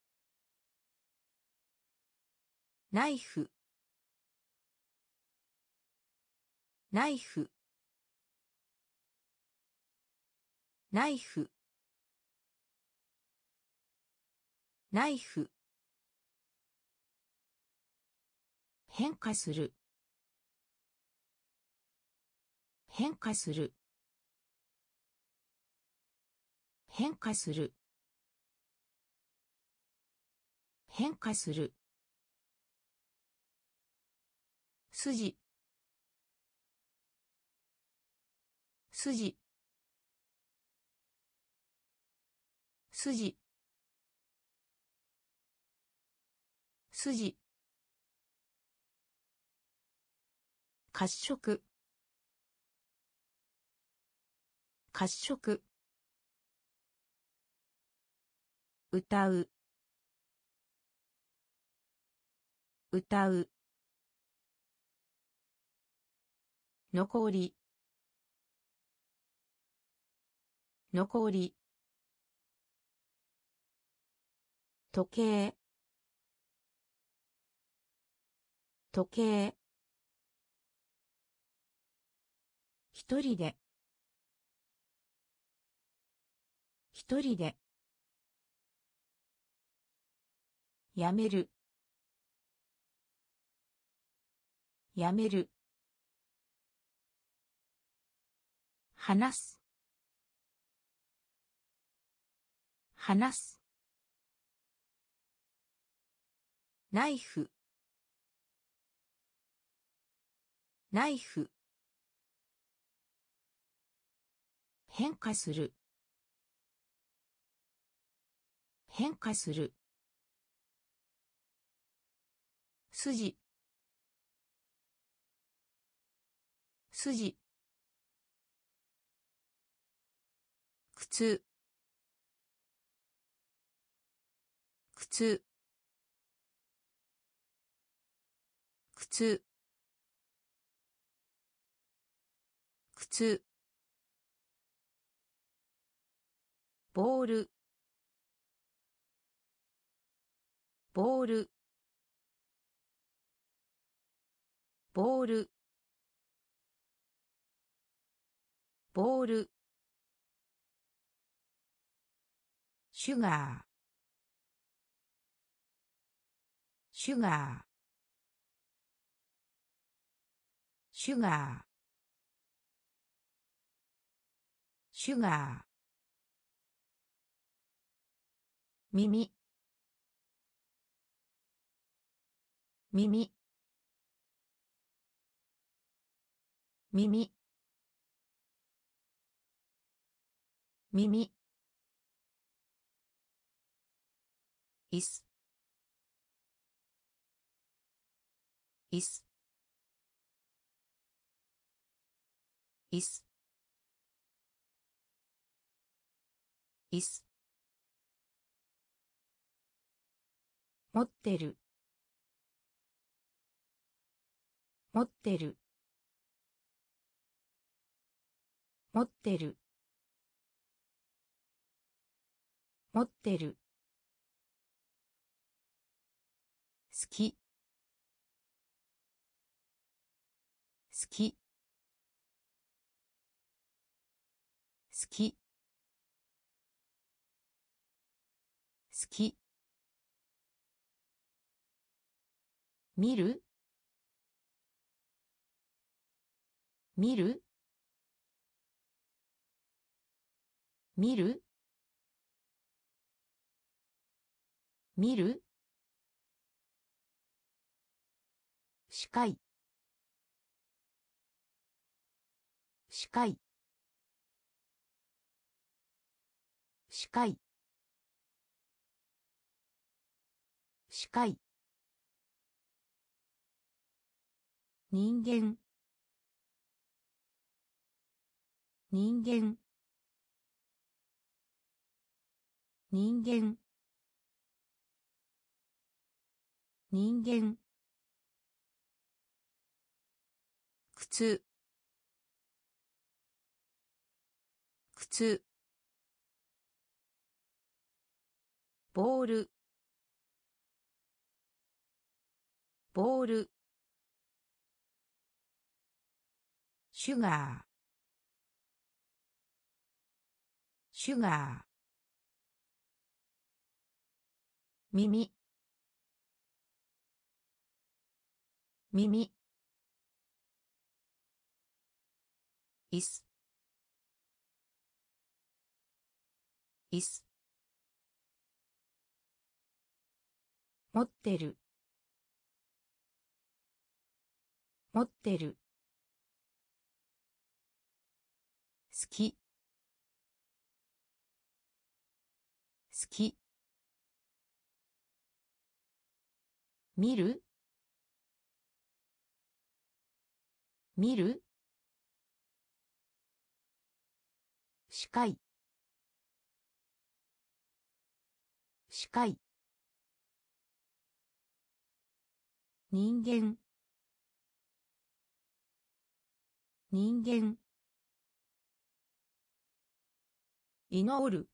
ナイフナイフナイフナイフ変化する変化する変化する変化する筋筋筋筋褐色褐色歌う歌う残り残り時計時計一人で一人でやめるやめる話す話すナイフナイフ変化する変化する筋筋靴靴靴靴ボールボールボールボールシュガーシュガーシュガーシュガー耳耳耳耳いすいすいすいす持ってる持ってる持ってる持ってる好き好き好き好き見る見る見る見る視界視界視界視界人間人間人間人間靴靴ボールボールシュガーシュガー耳耳、椅子、椅子、持ってる、持ってる、好き、好き、見る、見る、視界、視界、人間、人間、祈る、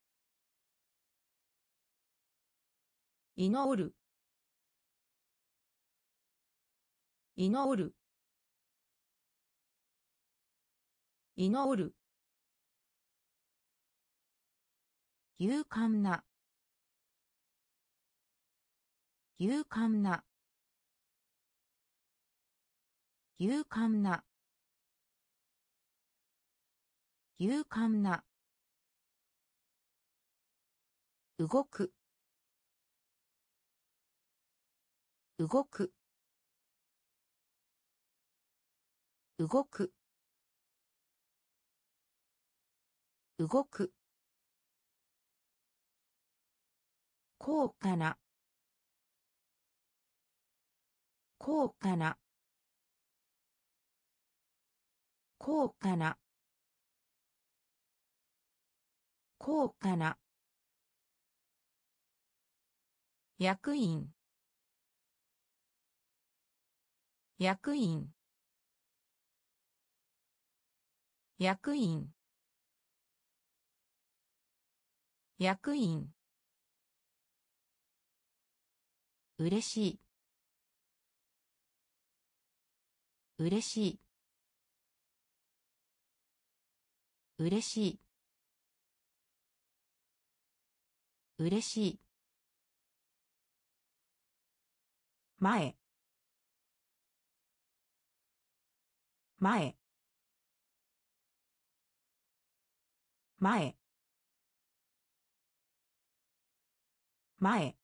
祈る、祈る、祈る、勇敢な、勇敢な、勇敢な、勇敢な、動く、動く、動く、動く、高価な、高価な、高価な、高価な、役員、役員、役員、役員、うれしい、うれしい、うれしい、うれしい、前、前、前、前、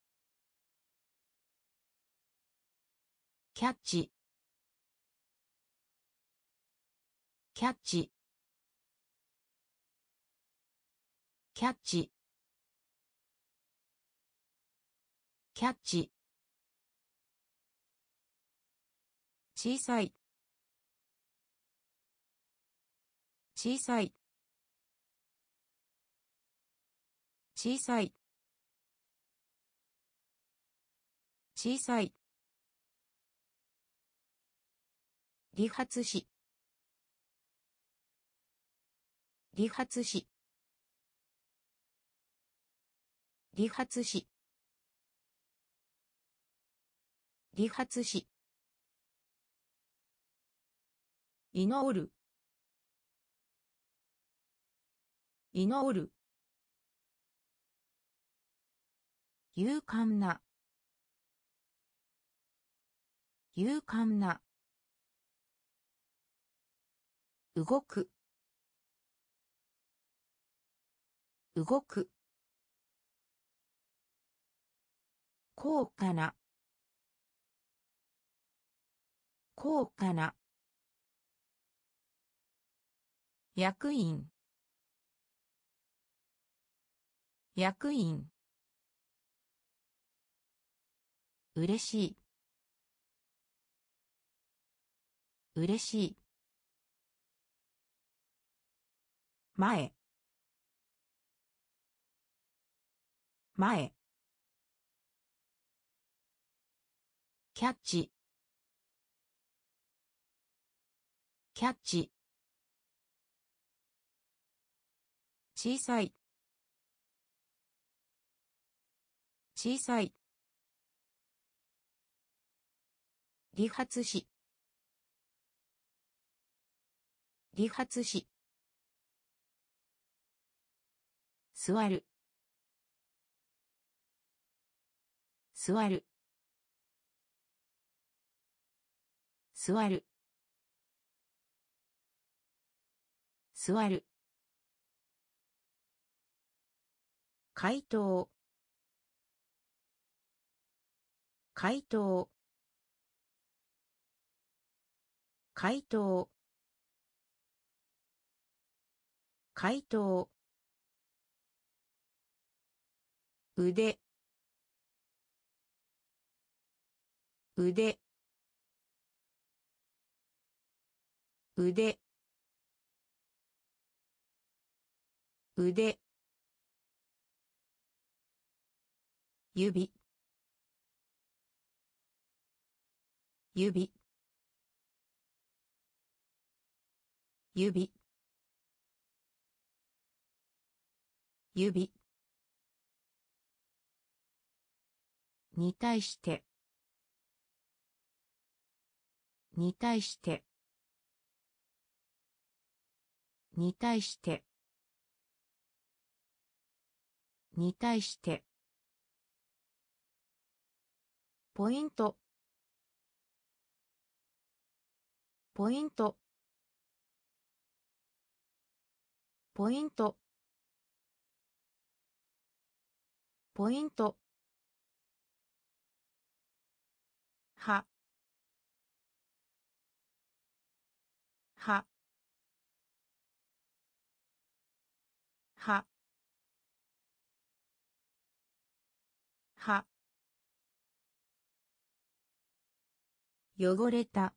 キャッチ、キャッチ、キャッチ、キャッチ、小さい、小さい、小さい、小さい、理髪師、理髪師、理髪師、理髪師、祈る、祈る、勇敢な、勇敢な、動く、動く、高価な、高価な、役員、役員、うれしい、うれしい、前、前、キャッチ、キャッチ、小さい、小さい、理髪師、理髪師、座る、座る、 座る座る回答回答回答回答腕腕腕腕指指指指に対してに対してに対してに対してポイントポイントポイントポイントはははは汚れた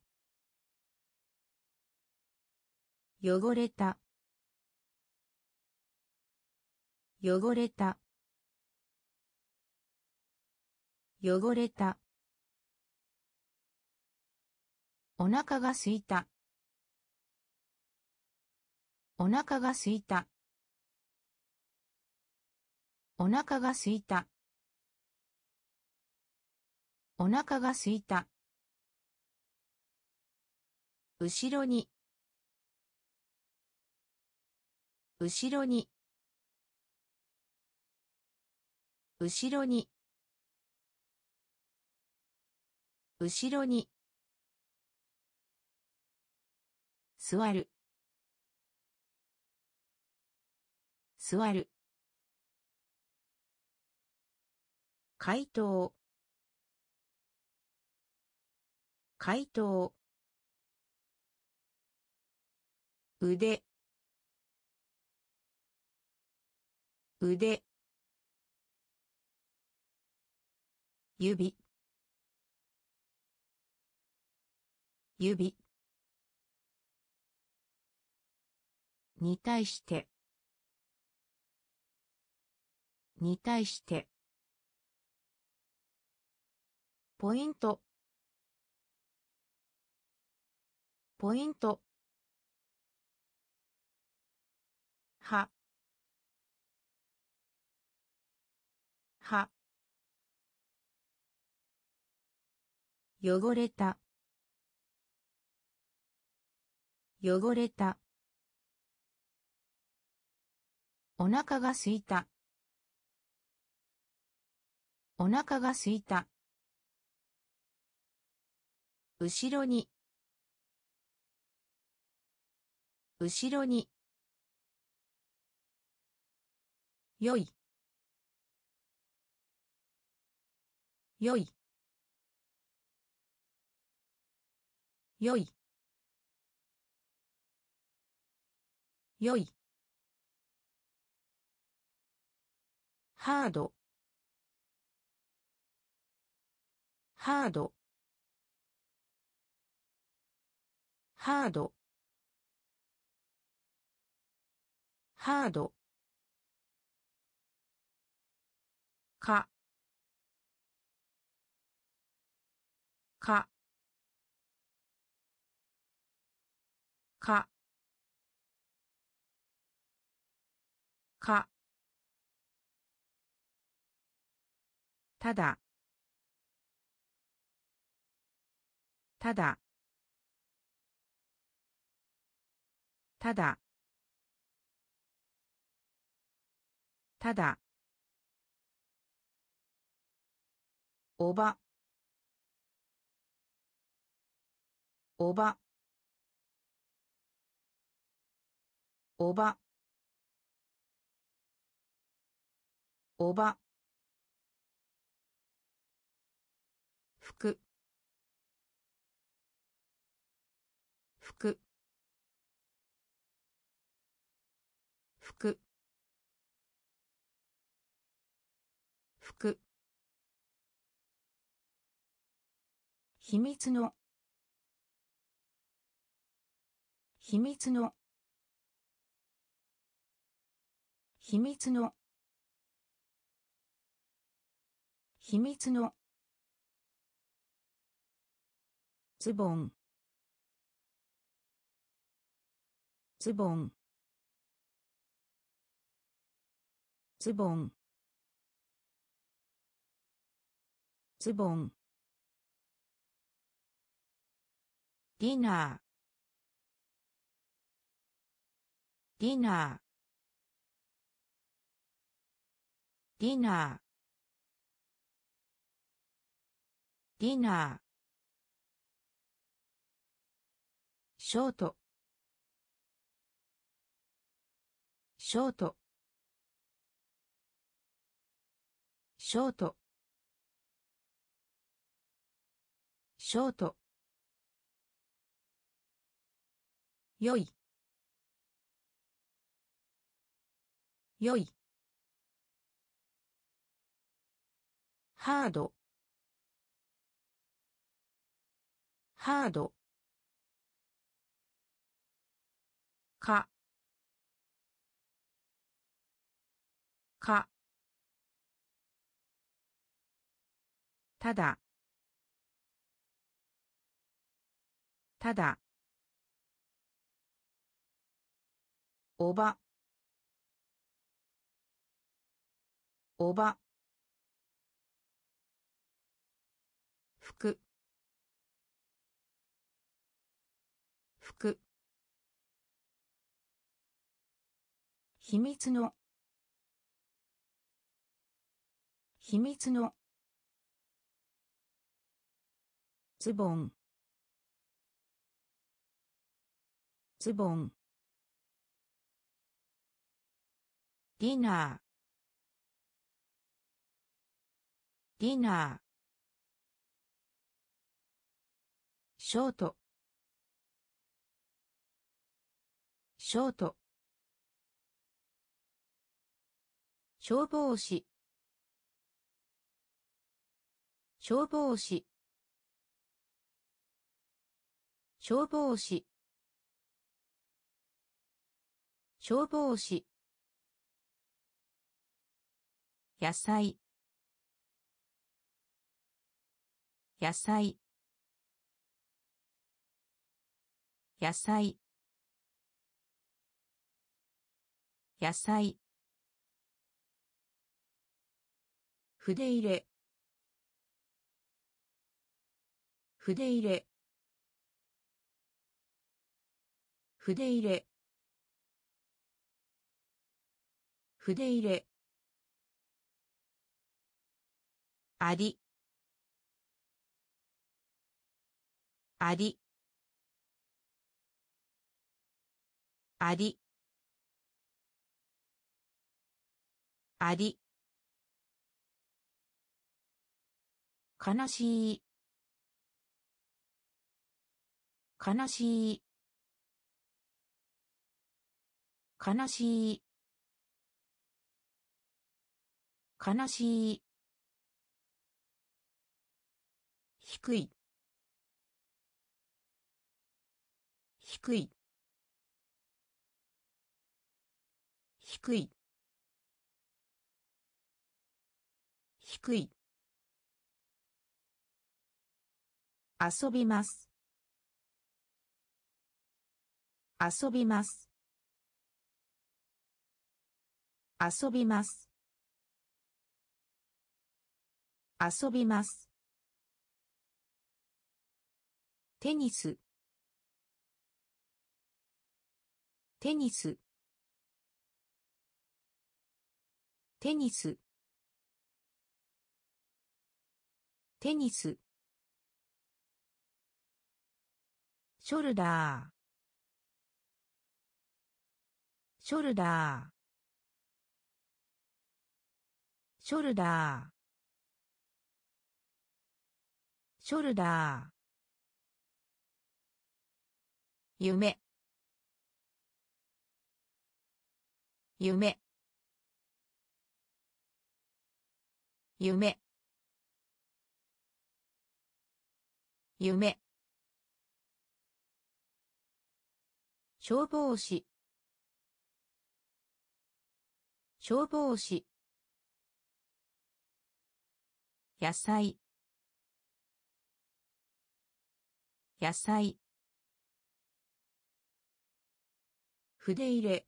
汚れた汚れた汚れたお腹が空いたお腹が空いたお腹が空いたお腹が空いた後ろに後ろに後ろに後ろに座る座る回答回答腕腕指指に対してに対してポイントポイントはは汚れた汚れたお腹が空いたお腹が空いた後ろに後ろによいよいよいよいハードハードハードハードかかかかただただただただおばおばおばおば服服服服秘密の秘密の秘密の秘密のズボンズボンズボンズボンディナーディナーディナーディナーショートショートショートショートよいよいハードハードかかただただおばおば服服秘密の秘密のズボンズボンディナーディナーショートショート消防士消防士消防士消防士野菜野菜野菜野菜筆入れ筆入れ筆入れ筆入れありありありあり悲しい悲しい悲しい悲しい低い低い低い低い遊びます遊びます遊びます遊びますテニステニステニステニスショルダー、ショルダー、ショルダー、ショルダー、夢、夢、夢、夢、消防士、消防士、野菜、野菜、筆入れ、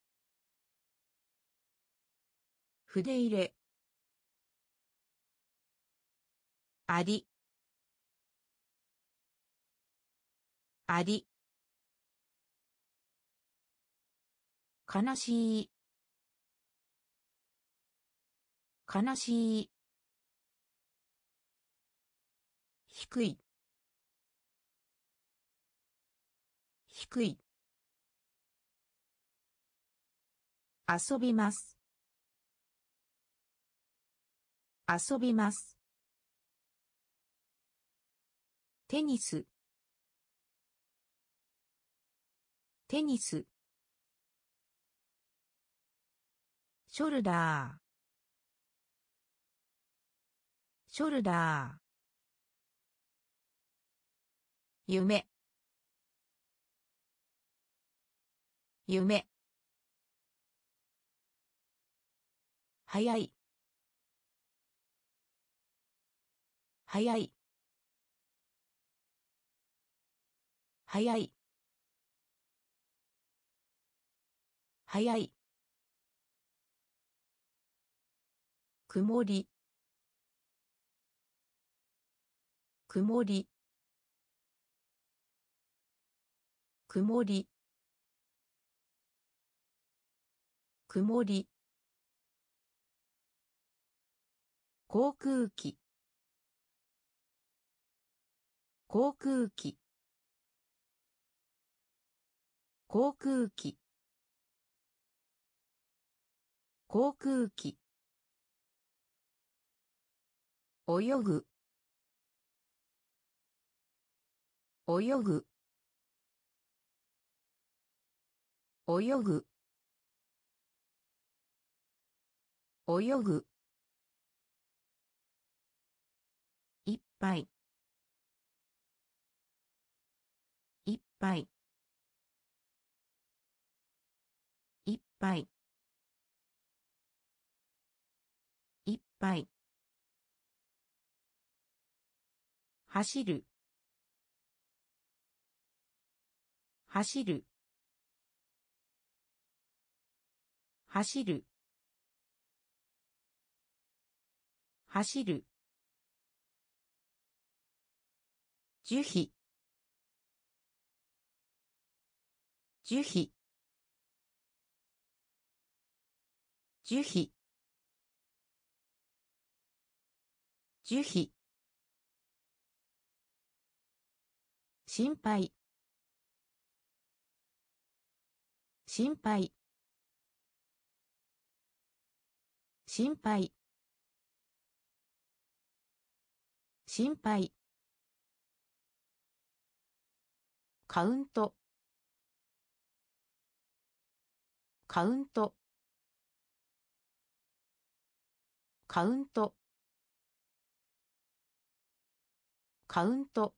筆入れ、あり、あり、悲しい、悲しい、低い、低い、遊びます、遊びます、テニス、テニス、ショルダー、ショルダー、夢、夢、早い、早い、早い、早い、曇り、曇り、曇り、曇り、航空機、航空機、航空機、航空機、泳ぐ、泳ぐ、泳ぐ、泳ぐ、いっぱい、いっぱい、いっぱい、いっぱい、走る、走る、走る、走る、樹皮、樹皮、樹皮、樹皮、心配、心配、心配、心配、カウント、カウント、カウント、カウント、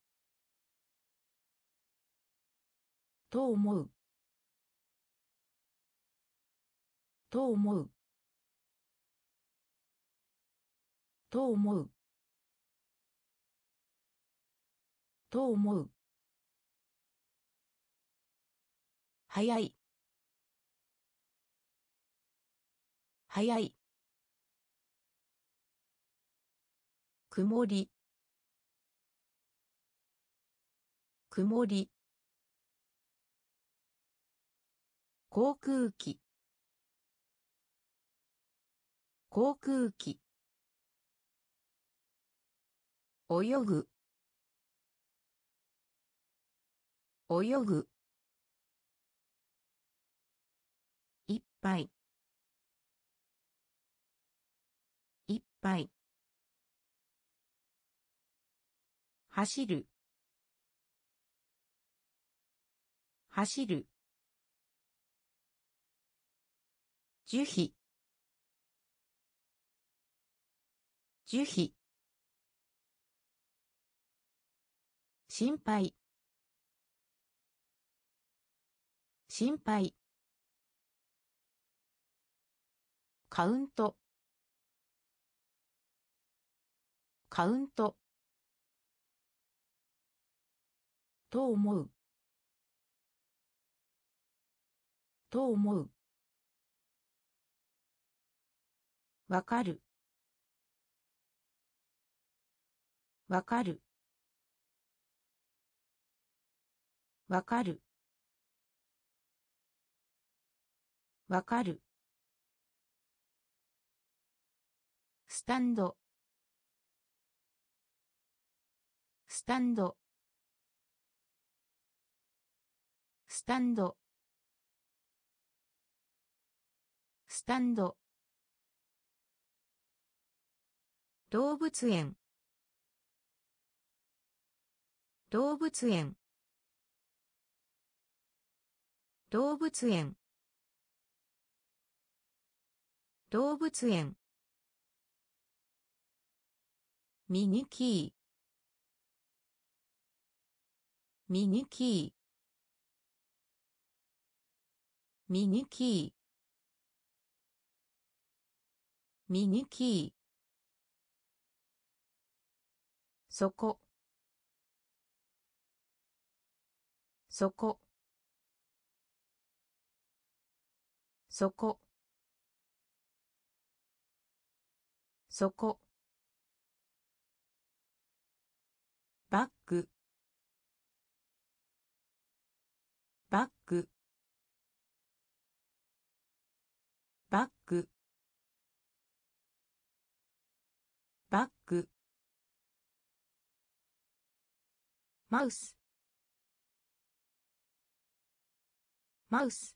と思う、と思う、と思う、と思う、早い、早い、曇り、曇り、航空機、航空機、泳ぐ、 泳ぐ、いっぱい、いっぱい、走る、走る、樹皮、樹皮、心配、心配、カウント、カウント、と思う、と思う、わかる、わかる、わかる、わかる、スタンド、スタンド、スタンド、スタンド、動物園、動物園、動物園、動物園、ミニキー、ミニキー、ミニキー、ミニキー、そこ、そこ、そこ、そこ、バッグ、バッグ、バッグ、バッグ、マウス、マウス、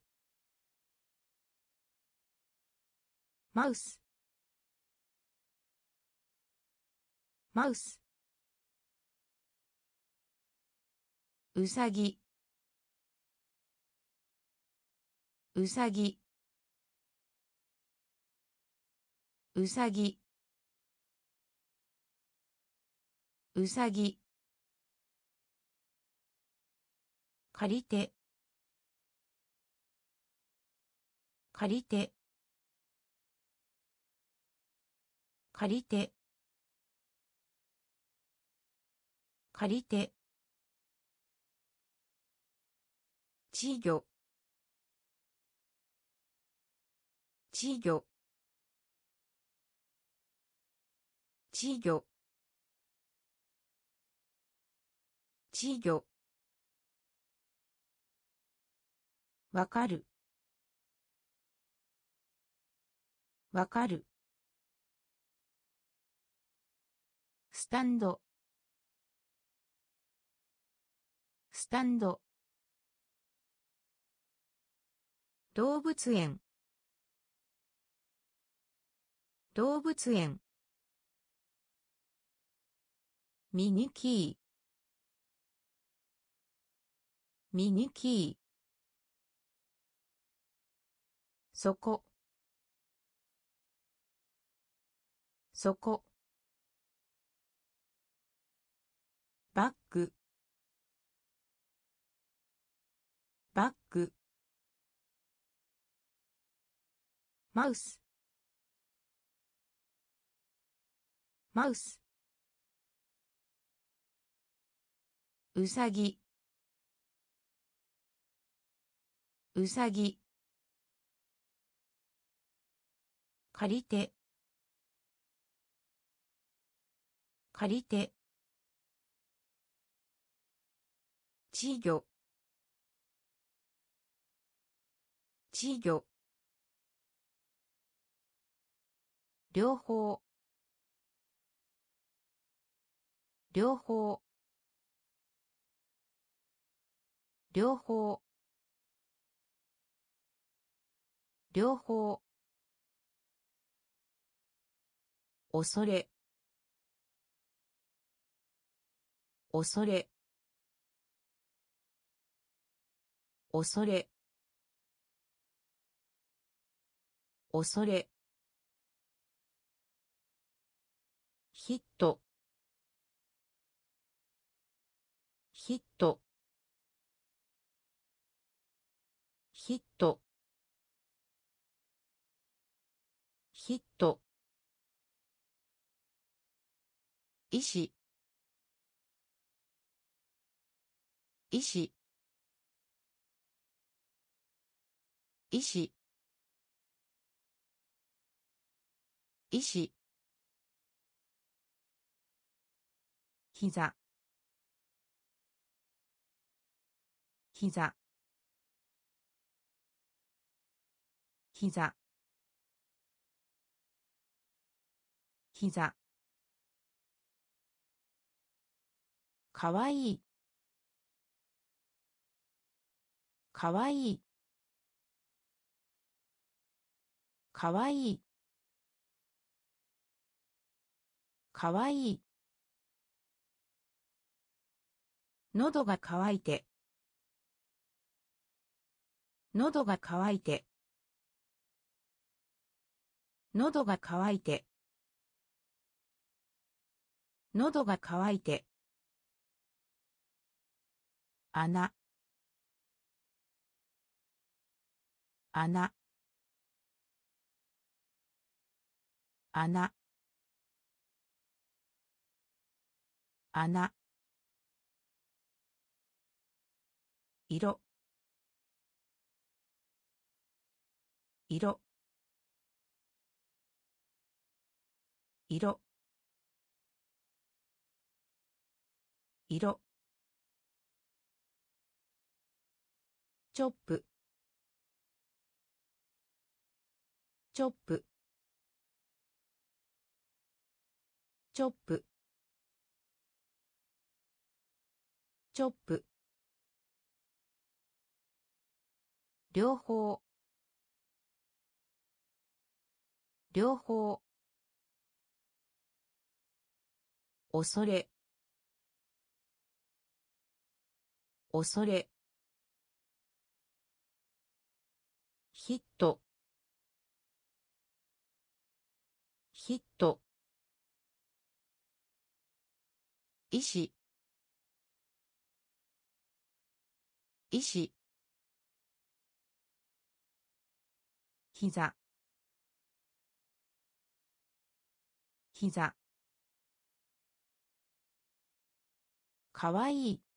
マウス、マウス、うさぎ、うさぎ、うさぎ、うさぎ、借りて、借りて、借りて、借りて、稚魚、稚魚、稚魚、稚魚、わかる、わかる、スタンド、スタンド、動物園、動物園、ミニキー、ミニキー、そこ、そこ、バッグ、バッグ、マウス、マウス、うさぎ、うさぎ、借りて、借りて、稚魚、稚魚、両方、両方、 両方両方恐れ恐れ恐れ恐れヒットヒットヒットヒット医師医師医師医師膝膝膝膝かわいいかわいいかわいいかわいい喉が渇いて喉が渇いて喉が渇いて喉が渇いて穴穴穴穴色色色色チョップチョップチョップチョップ両方両方恐れ恐れヒットヒット医師医師膝膝かわいい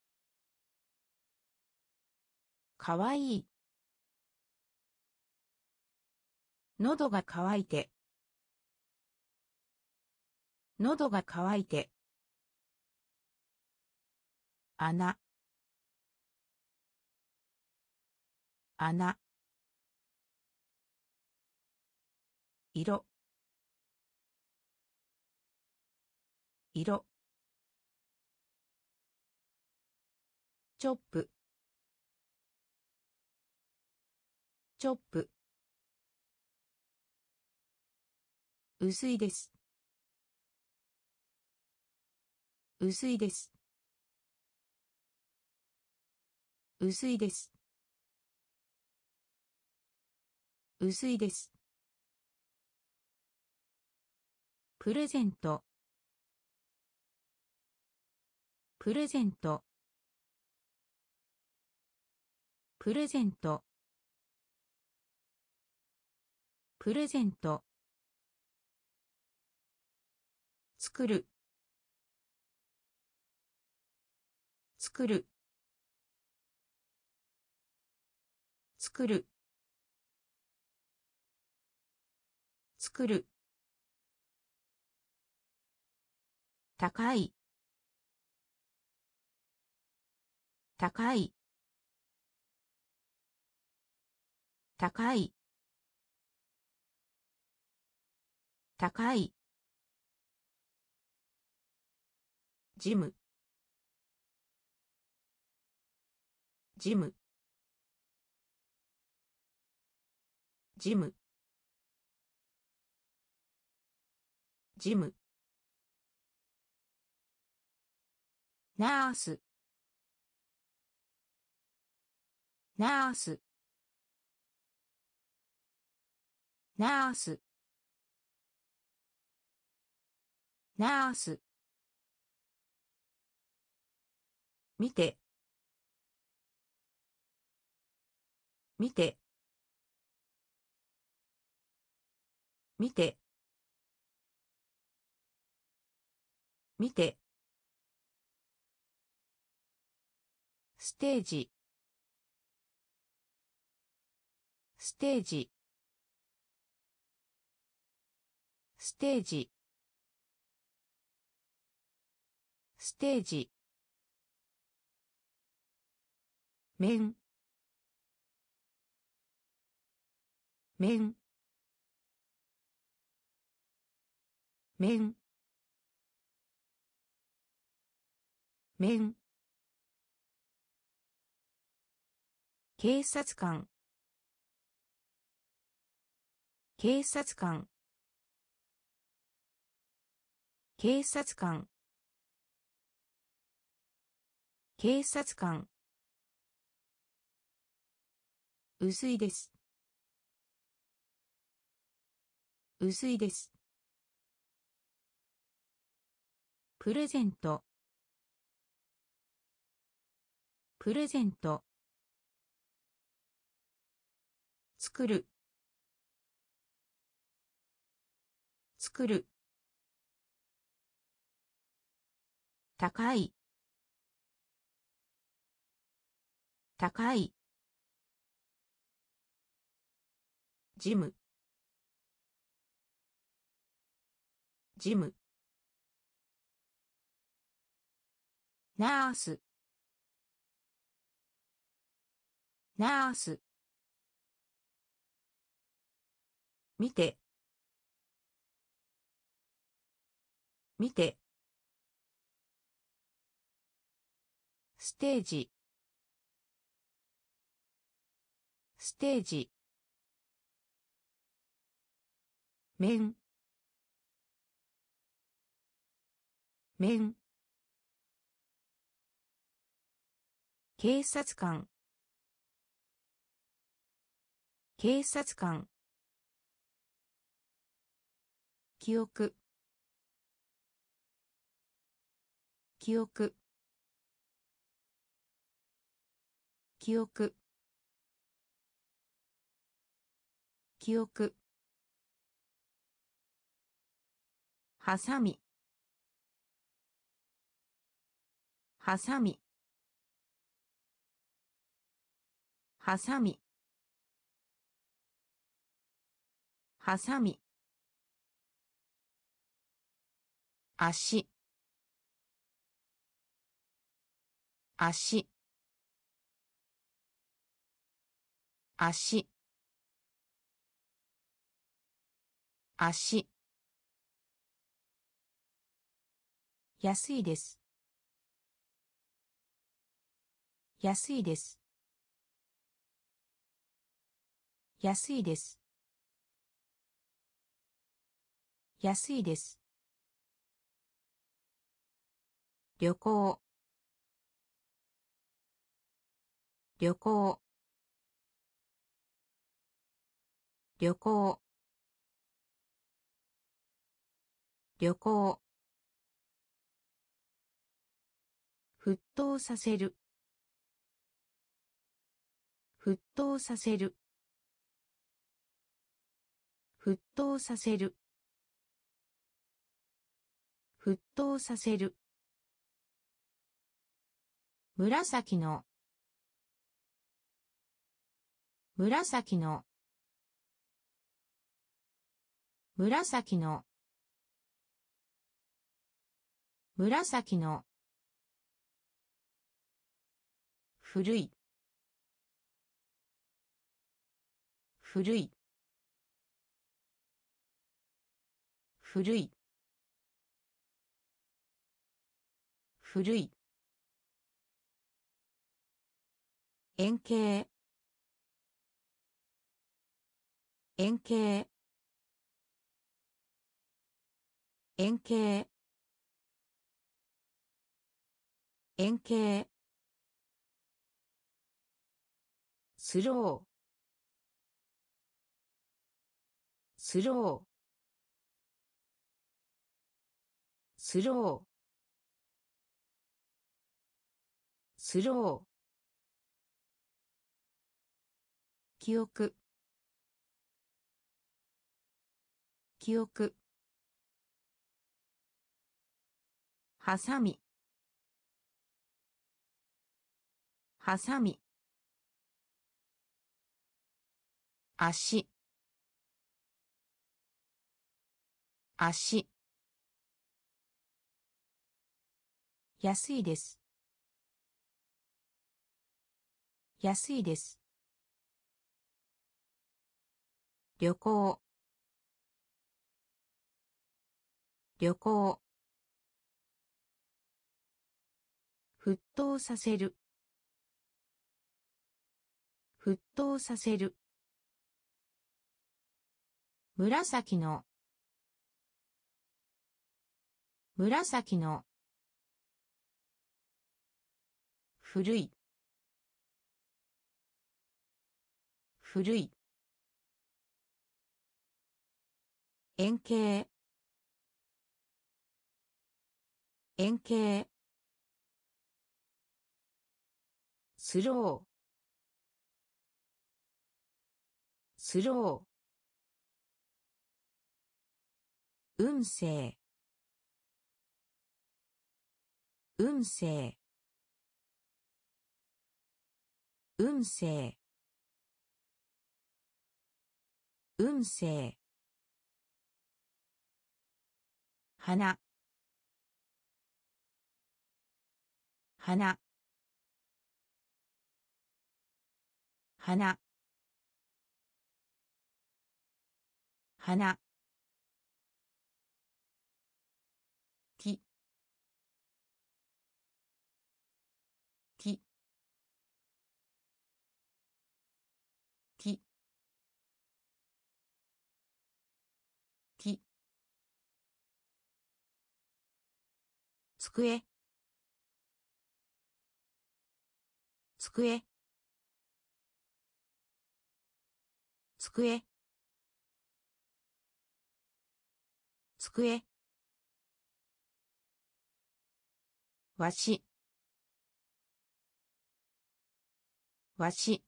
かわいい喉が渇いて喉が渇いて穴穴色色チョップチョップ薄いです薄いです薄いです薄いですプレゼントプレゼントプレゼントプレゼント作る作る作る作る高い高い高い高いジムジムジムジムナースナースナースナース見て見て見て見てステージステージステージステージ面面面面警察官警察官警察官警察官薄いです薄いですプレゼントプレゼント作る作る高い高いジムジムナースナース見て見てステージステージ面面警察官警察官記憶記憶記憶記憶はさみはさみはさみはさみ足足足足安いです安いです安いです安いです旅行旅行旅行旅行沸騰させる沸騰させる沸騰させる沸騰させる紫の紫の紫の紫の古い古い古い古い円形円形円形円形スロースロースロースロー記憶記憶はさみはさみ足足安いです安いです旅行旅行沸騰させる沸騰させる紫の紫の古い古い円形円形スロースロー運勢運勢運勢運勢花花花花木木木木机机机机わしわし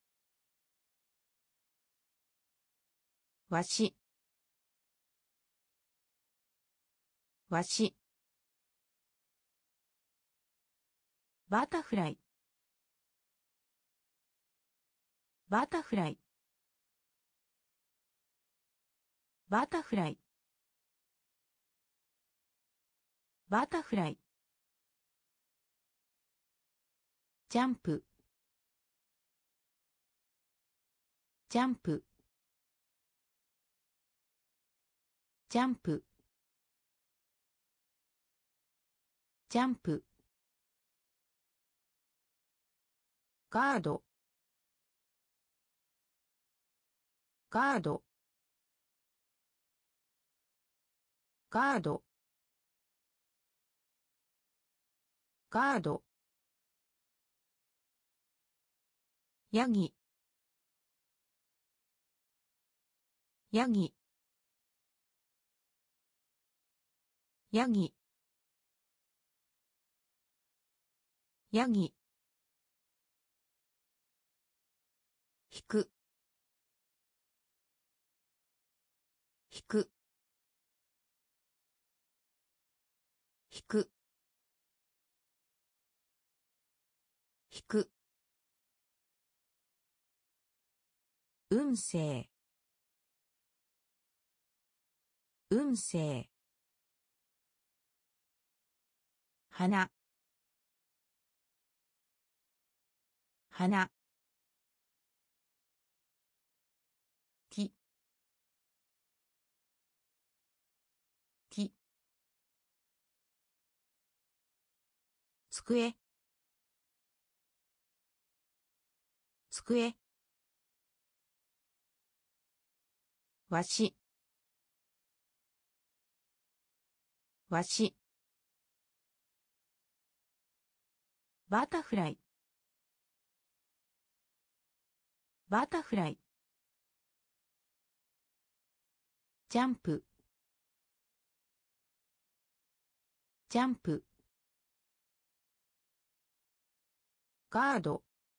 わしわしバタフライバタフライバタフライバタフライジャンプジャンプジャンプジャンプガードガードガードガードヤギヤギヤギヤギ引く引く引く引く運勢運勢花花木木机机わしわしバタフライバタフライジャンプジャンプガード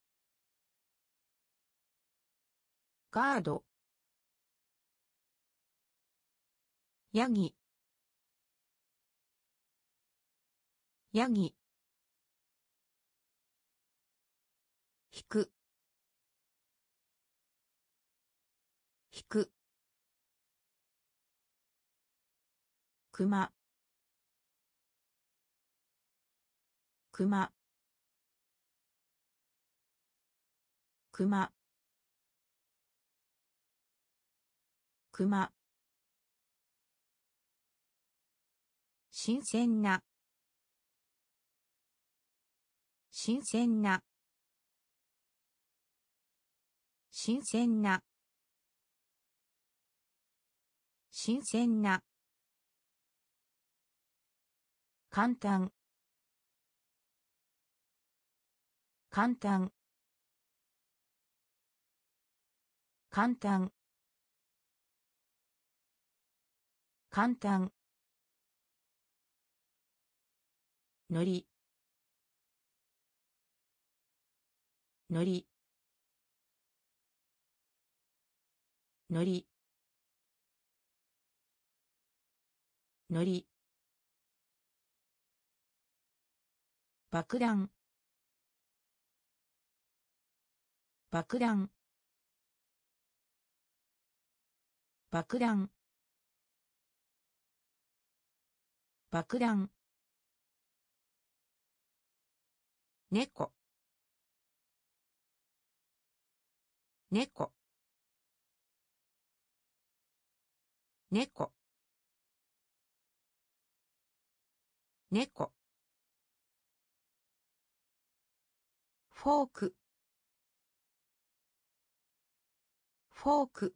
ガードヤギヤギ引く引くクマクマクマクマ新鮮な新鮮な新鮮な新鮮な簡単簡単簡単簡単のりのりのりのり爆弾爆弾爆弾爆弾猫猫猫猫フォークフォーク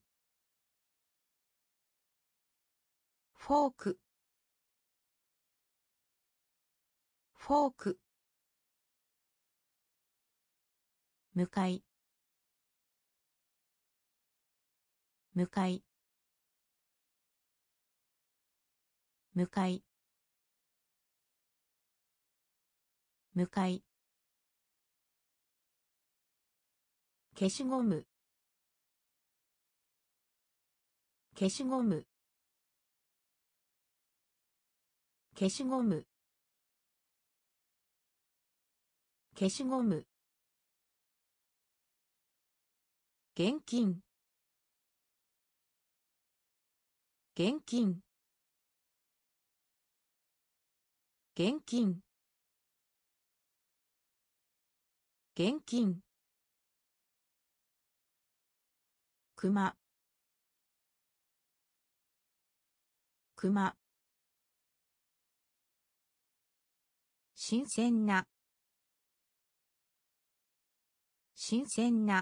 フォークフォーク向かい向かい向かい向かい消しゴム消しゴム消しゴム消しゴム現金現金現金現金クマクマ新鮮な新鮮な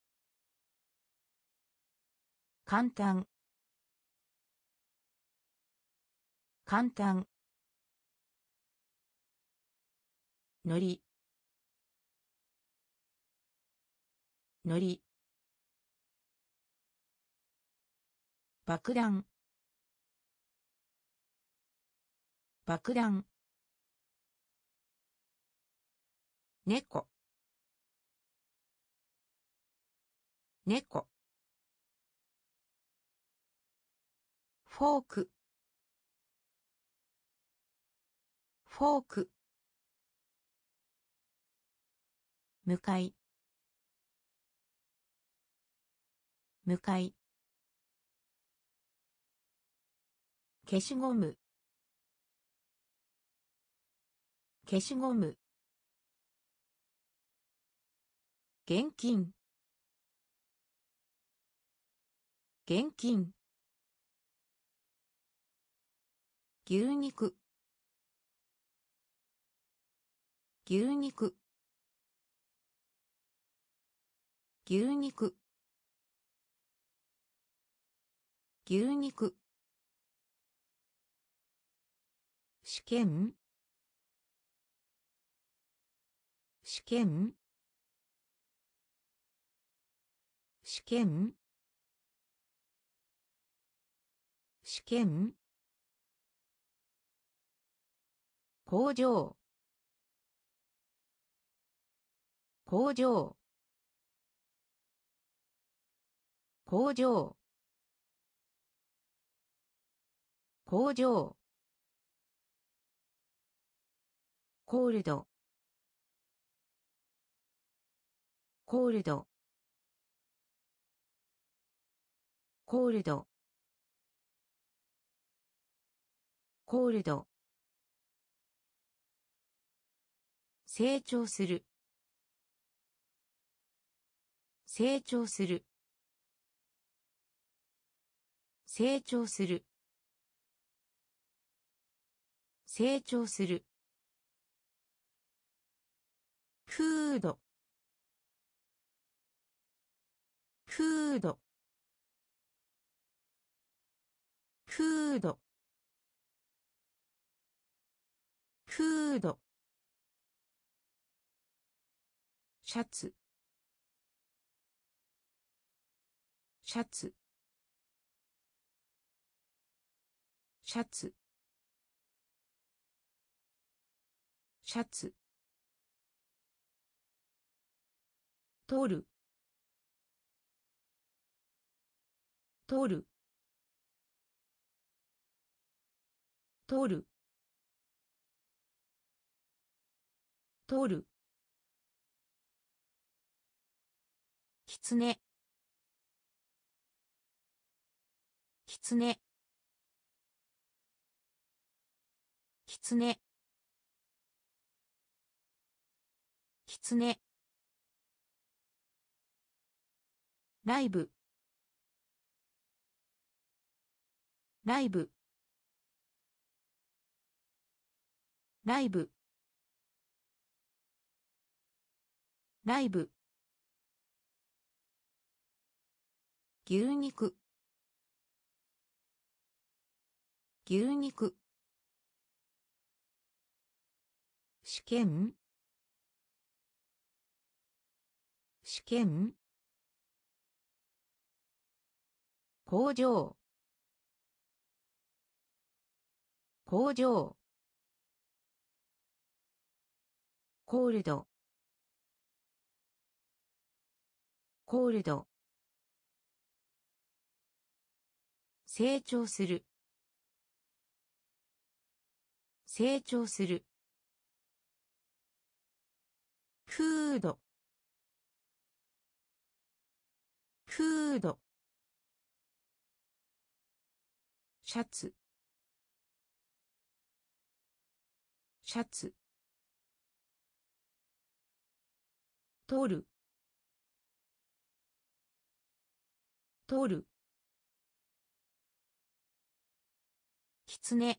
簡単簡単のりのり爆弾爆弾猫猫フォークフォーク向かい向かい消しゴム消しゴム現金現金牛肉牛肉牛肉牛肉試験試験試験試験工場工場工場工場コールドコールドコールドコールド成長する成長する成長する成長するフードフードフードフードシャツシャツシャツシャツ取る取る取る取るきつねきつねきつねきつねライブライブライブライブ牛肉牛肉試験試験工場工場コールドコールド成長する成長するフードフードシャツシャツ取る取るきつね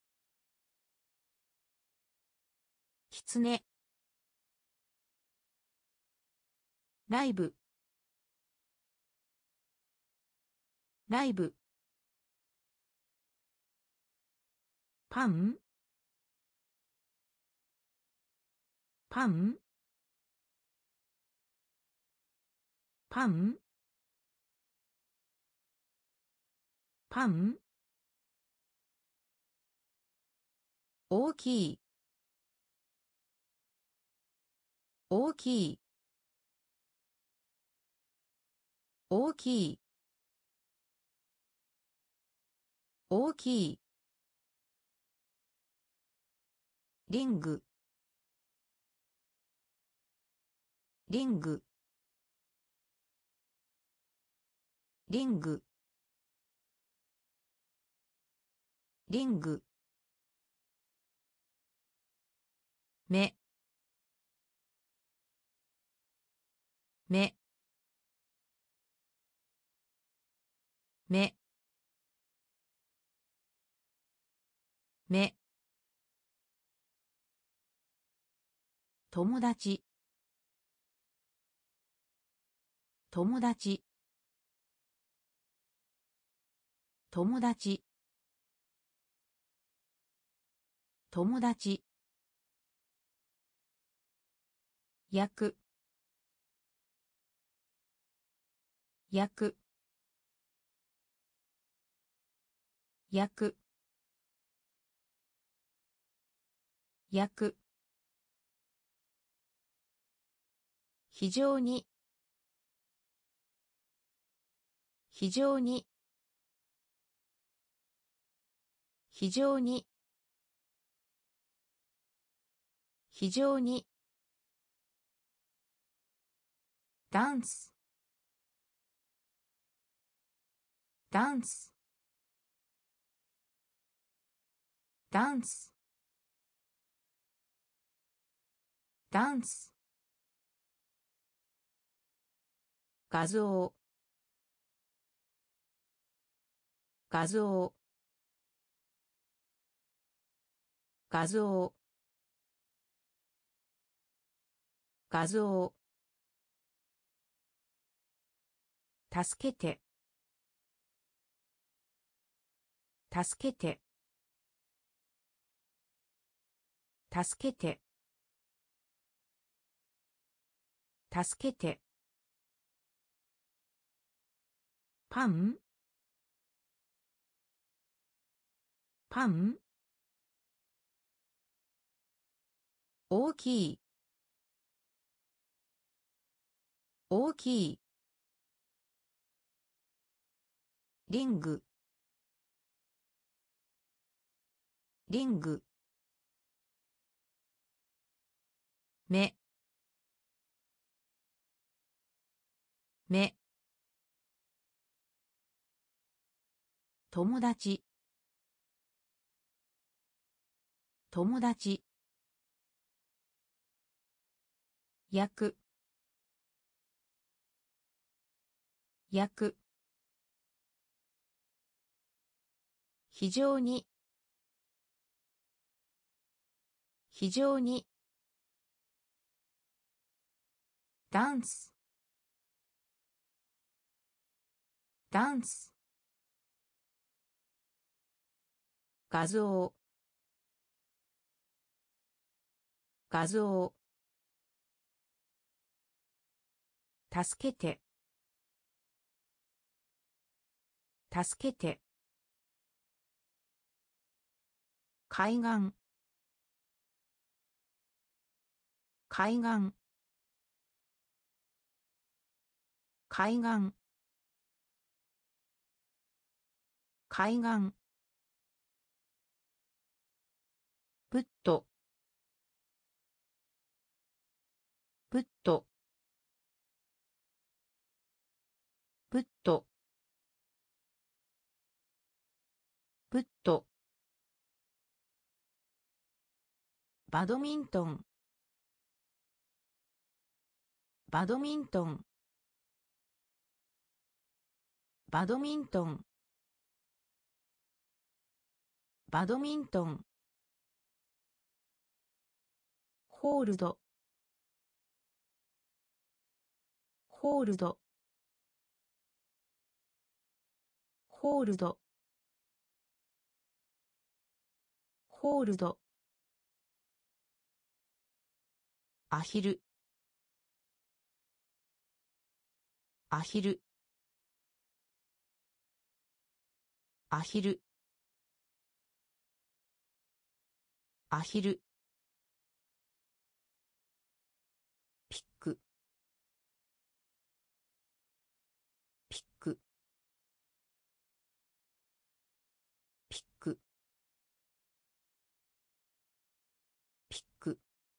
きつねライブライブパンパンパンパン大きい大きい大きい大きいリングリングリングリング目目目目友達友達友達友達焼く焼く焼く焼く非常に非常に非常に非常にダンスダンスダンスダンス画像画像画像画像助けて助けて助けて助けてパンパン大きい大きいリングリング目目友達友達焼く焼く非常に非常にダンスダンス画像画像助けて助けて海岸海岸海岸海岸プットプットプットプットバドミントンバドミントンバドミントンバドミントンホールドホールドホールドホールドアヒルアヒルアヒルアヒルピックピックピックピック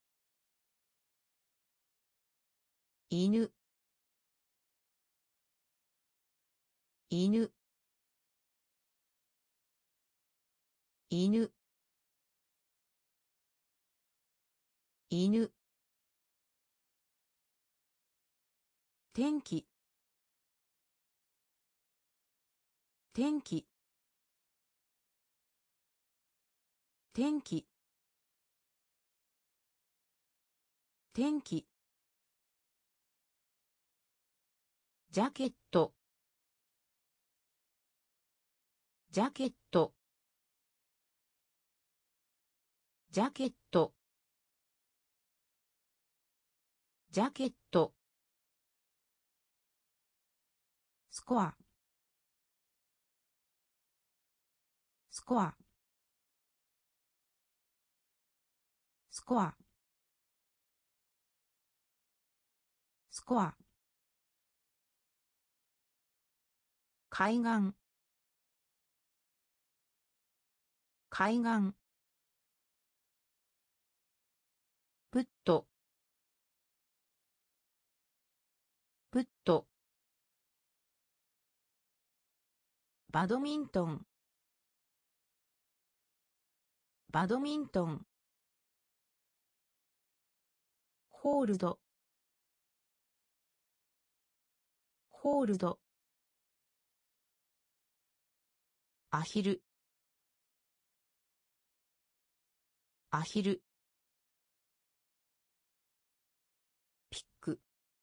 犬犬犬犬天気天気天気天気ジャケットジャケットジャケットジャケットスコアスコアスコアスコア海岸海岸プットプットバドミントンバドミントンホールドホールドアヒルアヒルピック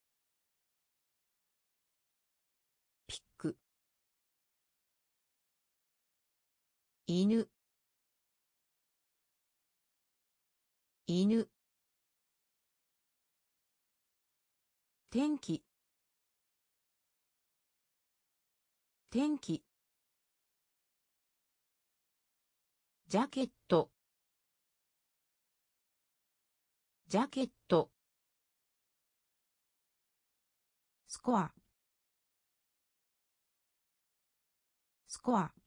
ピック犬犬天気天気ジャケットジャケットスコアスコア